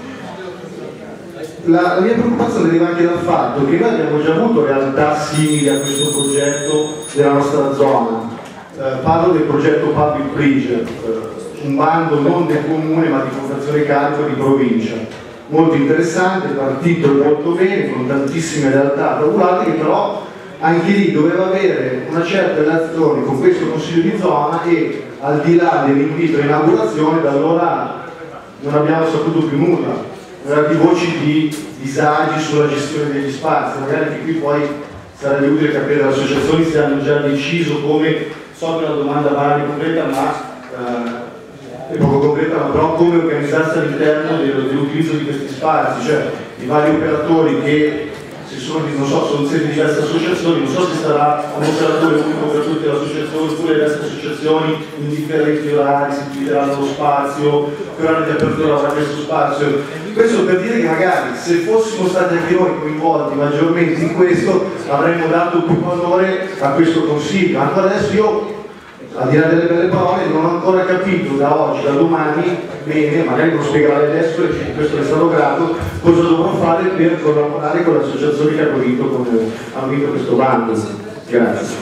La, la mia preoccupazione deriva anche dal fatto che noi abbiamo già avuto realtà simili a questo progetto nella nostra zona. Eh, parlo del progetto Public Bridge, eh, un bando non del comune ma di Fondazione Carico di provincia. Molto interessante, partito molto bene, con tantissime realtà problematiche, che però anche lì doveva avere una certa relazione con questo consiglio di zona e al di là dell'invito all'inaugurazione da allora non abbiamo saputo più nulla. Di voci di disagi sulla gestione degli spazi, magari anche qui poi sarebbe utile capire le associazioni se hanno già deciso come, so che è una domanda banale concreta ma eh, è poco concreta, ma però come organizzarsi all'interno dell'utilizzo di questi spazi, cioè i vari operatori che si sono, non so, sono sedi di diverse associazioni, non so se sarà un operatore unico per tutte le associazioni oppure le diverse associazioni in differenti orari, si divideranno lo spazio, che orari di apertura avrà questo spazio. Questo per dire che magari se fossimo stati anche noi coinvolti maggiormente in questo avremmo dato più valore a questo consiglio. Ancora adesso io, al di là delle belle parole, non ho ancora capito da oggi, da domani, bene, magari lo spiegherà adesso e di questo ne sarò grato, cosa dovrò fare per collaborare con le associazioni che hanno vinto, con, hanno vinto questo bando. Grazie.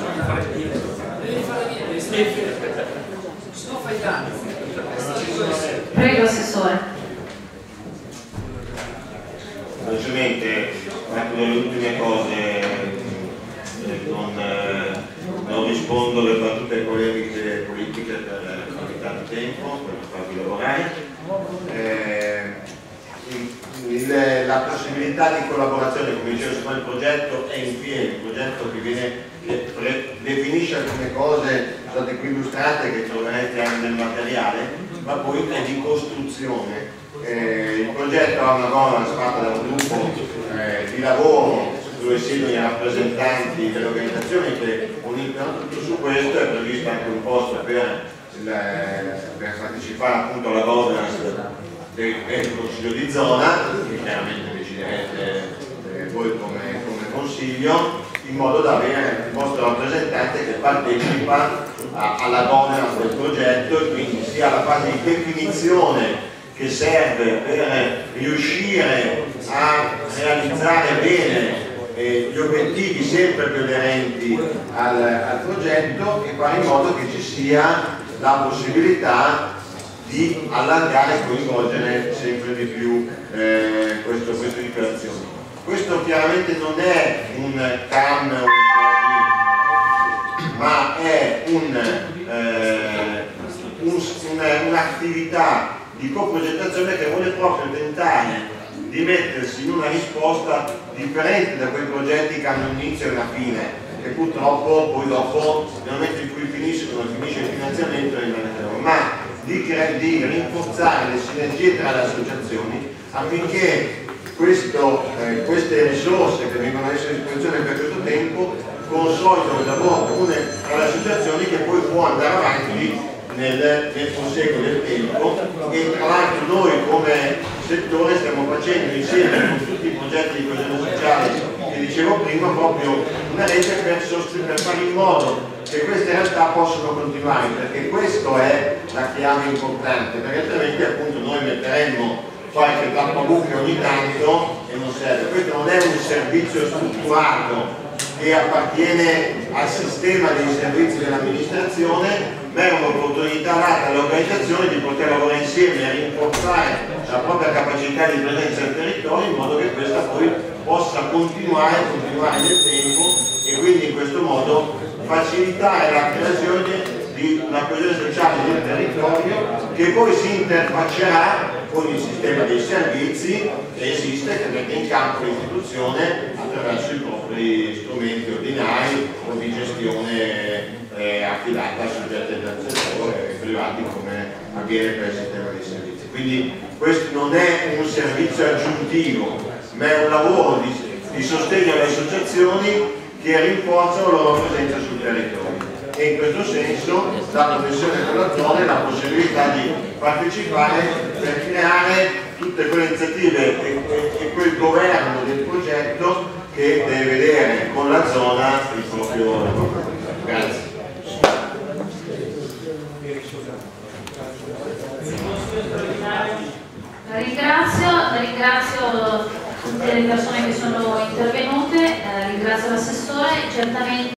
Prego, Assessore. Velocemente, ecco delle ultime cose, eh, non, eh, non rispondo alle battute polemiche politiche per qualità di tempo, per farvi lavorare. Eh, il, la possibilità di collaborazione, come dicevo, su quel progetto è in piedi, il progetto che, viene, che pre, definisce alcune cose, sono state qui illustrate, che troverete anche nel materiale, ma poi è di costruzione. Eh, il progetto ha una governance fatta da un gruppo eh, di lavoro dove siedono i rappresentanti delle organizzazioni che unificano tutto su questo. È previsto anche un posto per, il, per partecipare appunto alla governance del, del consiglio di zona, che chiaramente deciderete eh, voi come, come consiglio, in modo da avere il vostro rappresentante che partecipa a, alla governance del progetto e quindi sia alla fase di definizione che serve per riuscire a realizzare bene eh, gli obiettivi sempre più aderenti al, al progetto e fare in modo che ci sia la possibilità di allargare e coinvolgere sempre di più eh, questo, queste operazioni. Questo chiaramente non è un C A M, ma è un'attività un, un di coprogettazione che vuole proprio tentare di mettersi in una risposta differente da quei progetti che hanno un inizio e una fine, che purtroppo poi dopo, nel momento in cui finisce, quando finisce il finanziamento, rimane fermo. Ma di, di rinforzare le sinergie tra le associazioni affinché questo, eh, queste risorse che vengono a essere a disposizione per questo tempo consolidano il lavoro comune tra le associazioni che poi può andare avanti nel, nel proseguo del tempo. E tra l'altro noi come settore stiamo facendo insieme con tutti i progetti di coesione sociale che dicevo prima proprio una rete per, per fare in modo che queste realtà possano continuare, perché questo è la chiave importante, perché altrimenti appunto noi metteremmo qualche tappabuche ogni tanto e non serve. Questo non è un servizio strutturato che appartiene al sistema dei servizi dell'amministrazione, ma è un'opportunità data alle organizzazioni di poter lavorare insieme e rinforzare la propria capacità di presenza al territorio in modo che questa poi possa continuare, continuare nel tempo e quindi in questo modo facilitare la creazione di una coesione sociale del territorio che poi si interfaccerà con il sistema dei servizi che esiste, che mette in campo l'istituzione attraverso i propri strumenti ordinari o di gestione eh, affidata a soggetti del settore privati come avviene per il sistema dei servizi. Quindi questo non è un servizio aggiuntivo, ma è un lavoro di, di sostegno alle associazioni che rinforzano la loro presenza sul territorio. E in questo senso la Commissione per la zona ha la possibilità di partecipare per creare tutte quelle iniziative e, e, e quel governo del progetto che deve vedere con la zona il proprio lavoro. Grazie. La ringrazio, ringrazio tutte le persone che sono intervenute, eh, ringrazio l'assessore, certamente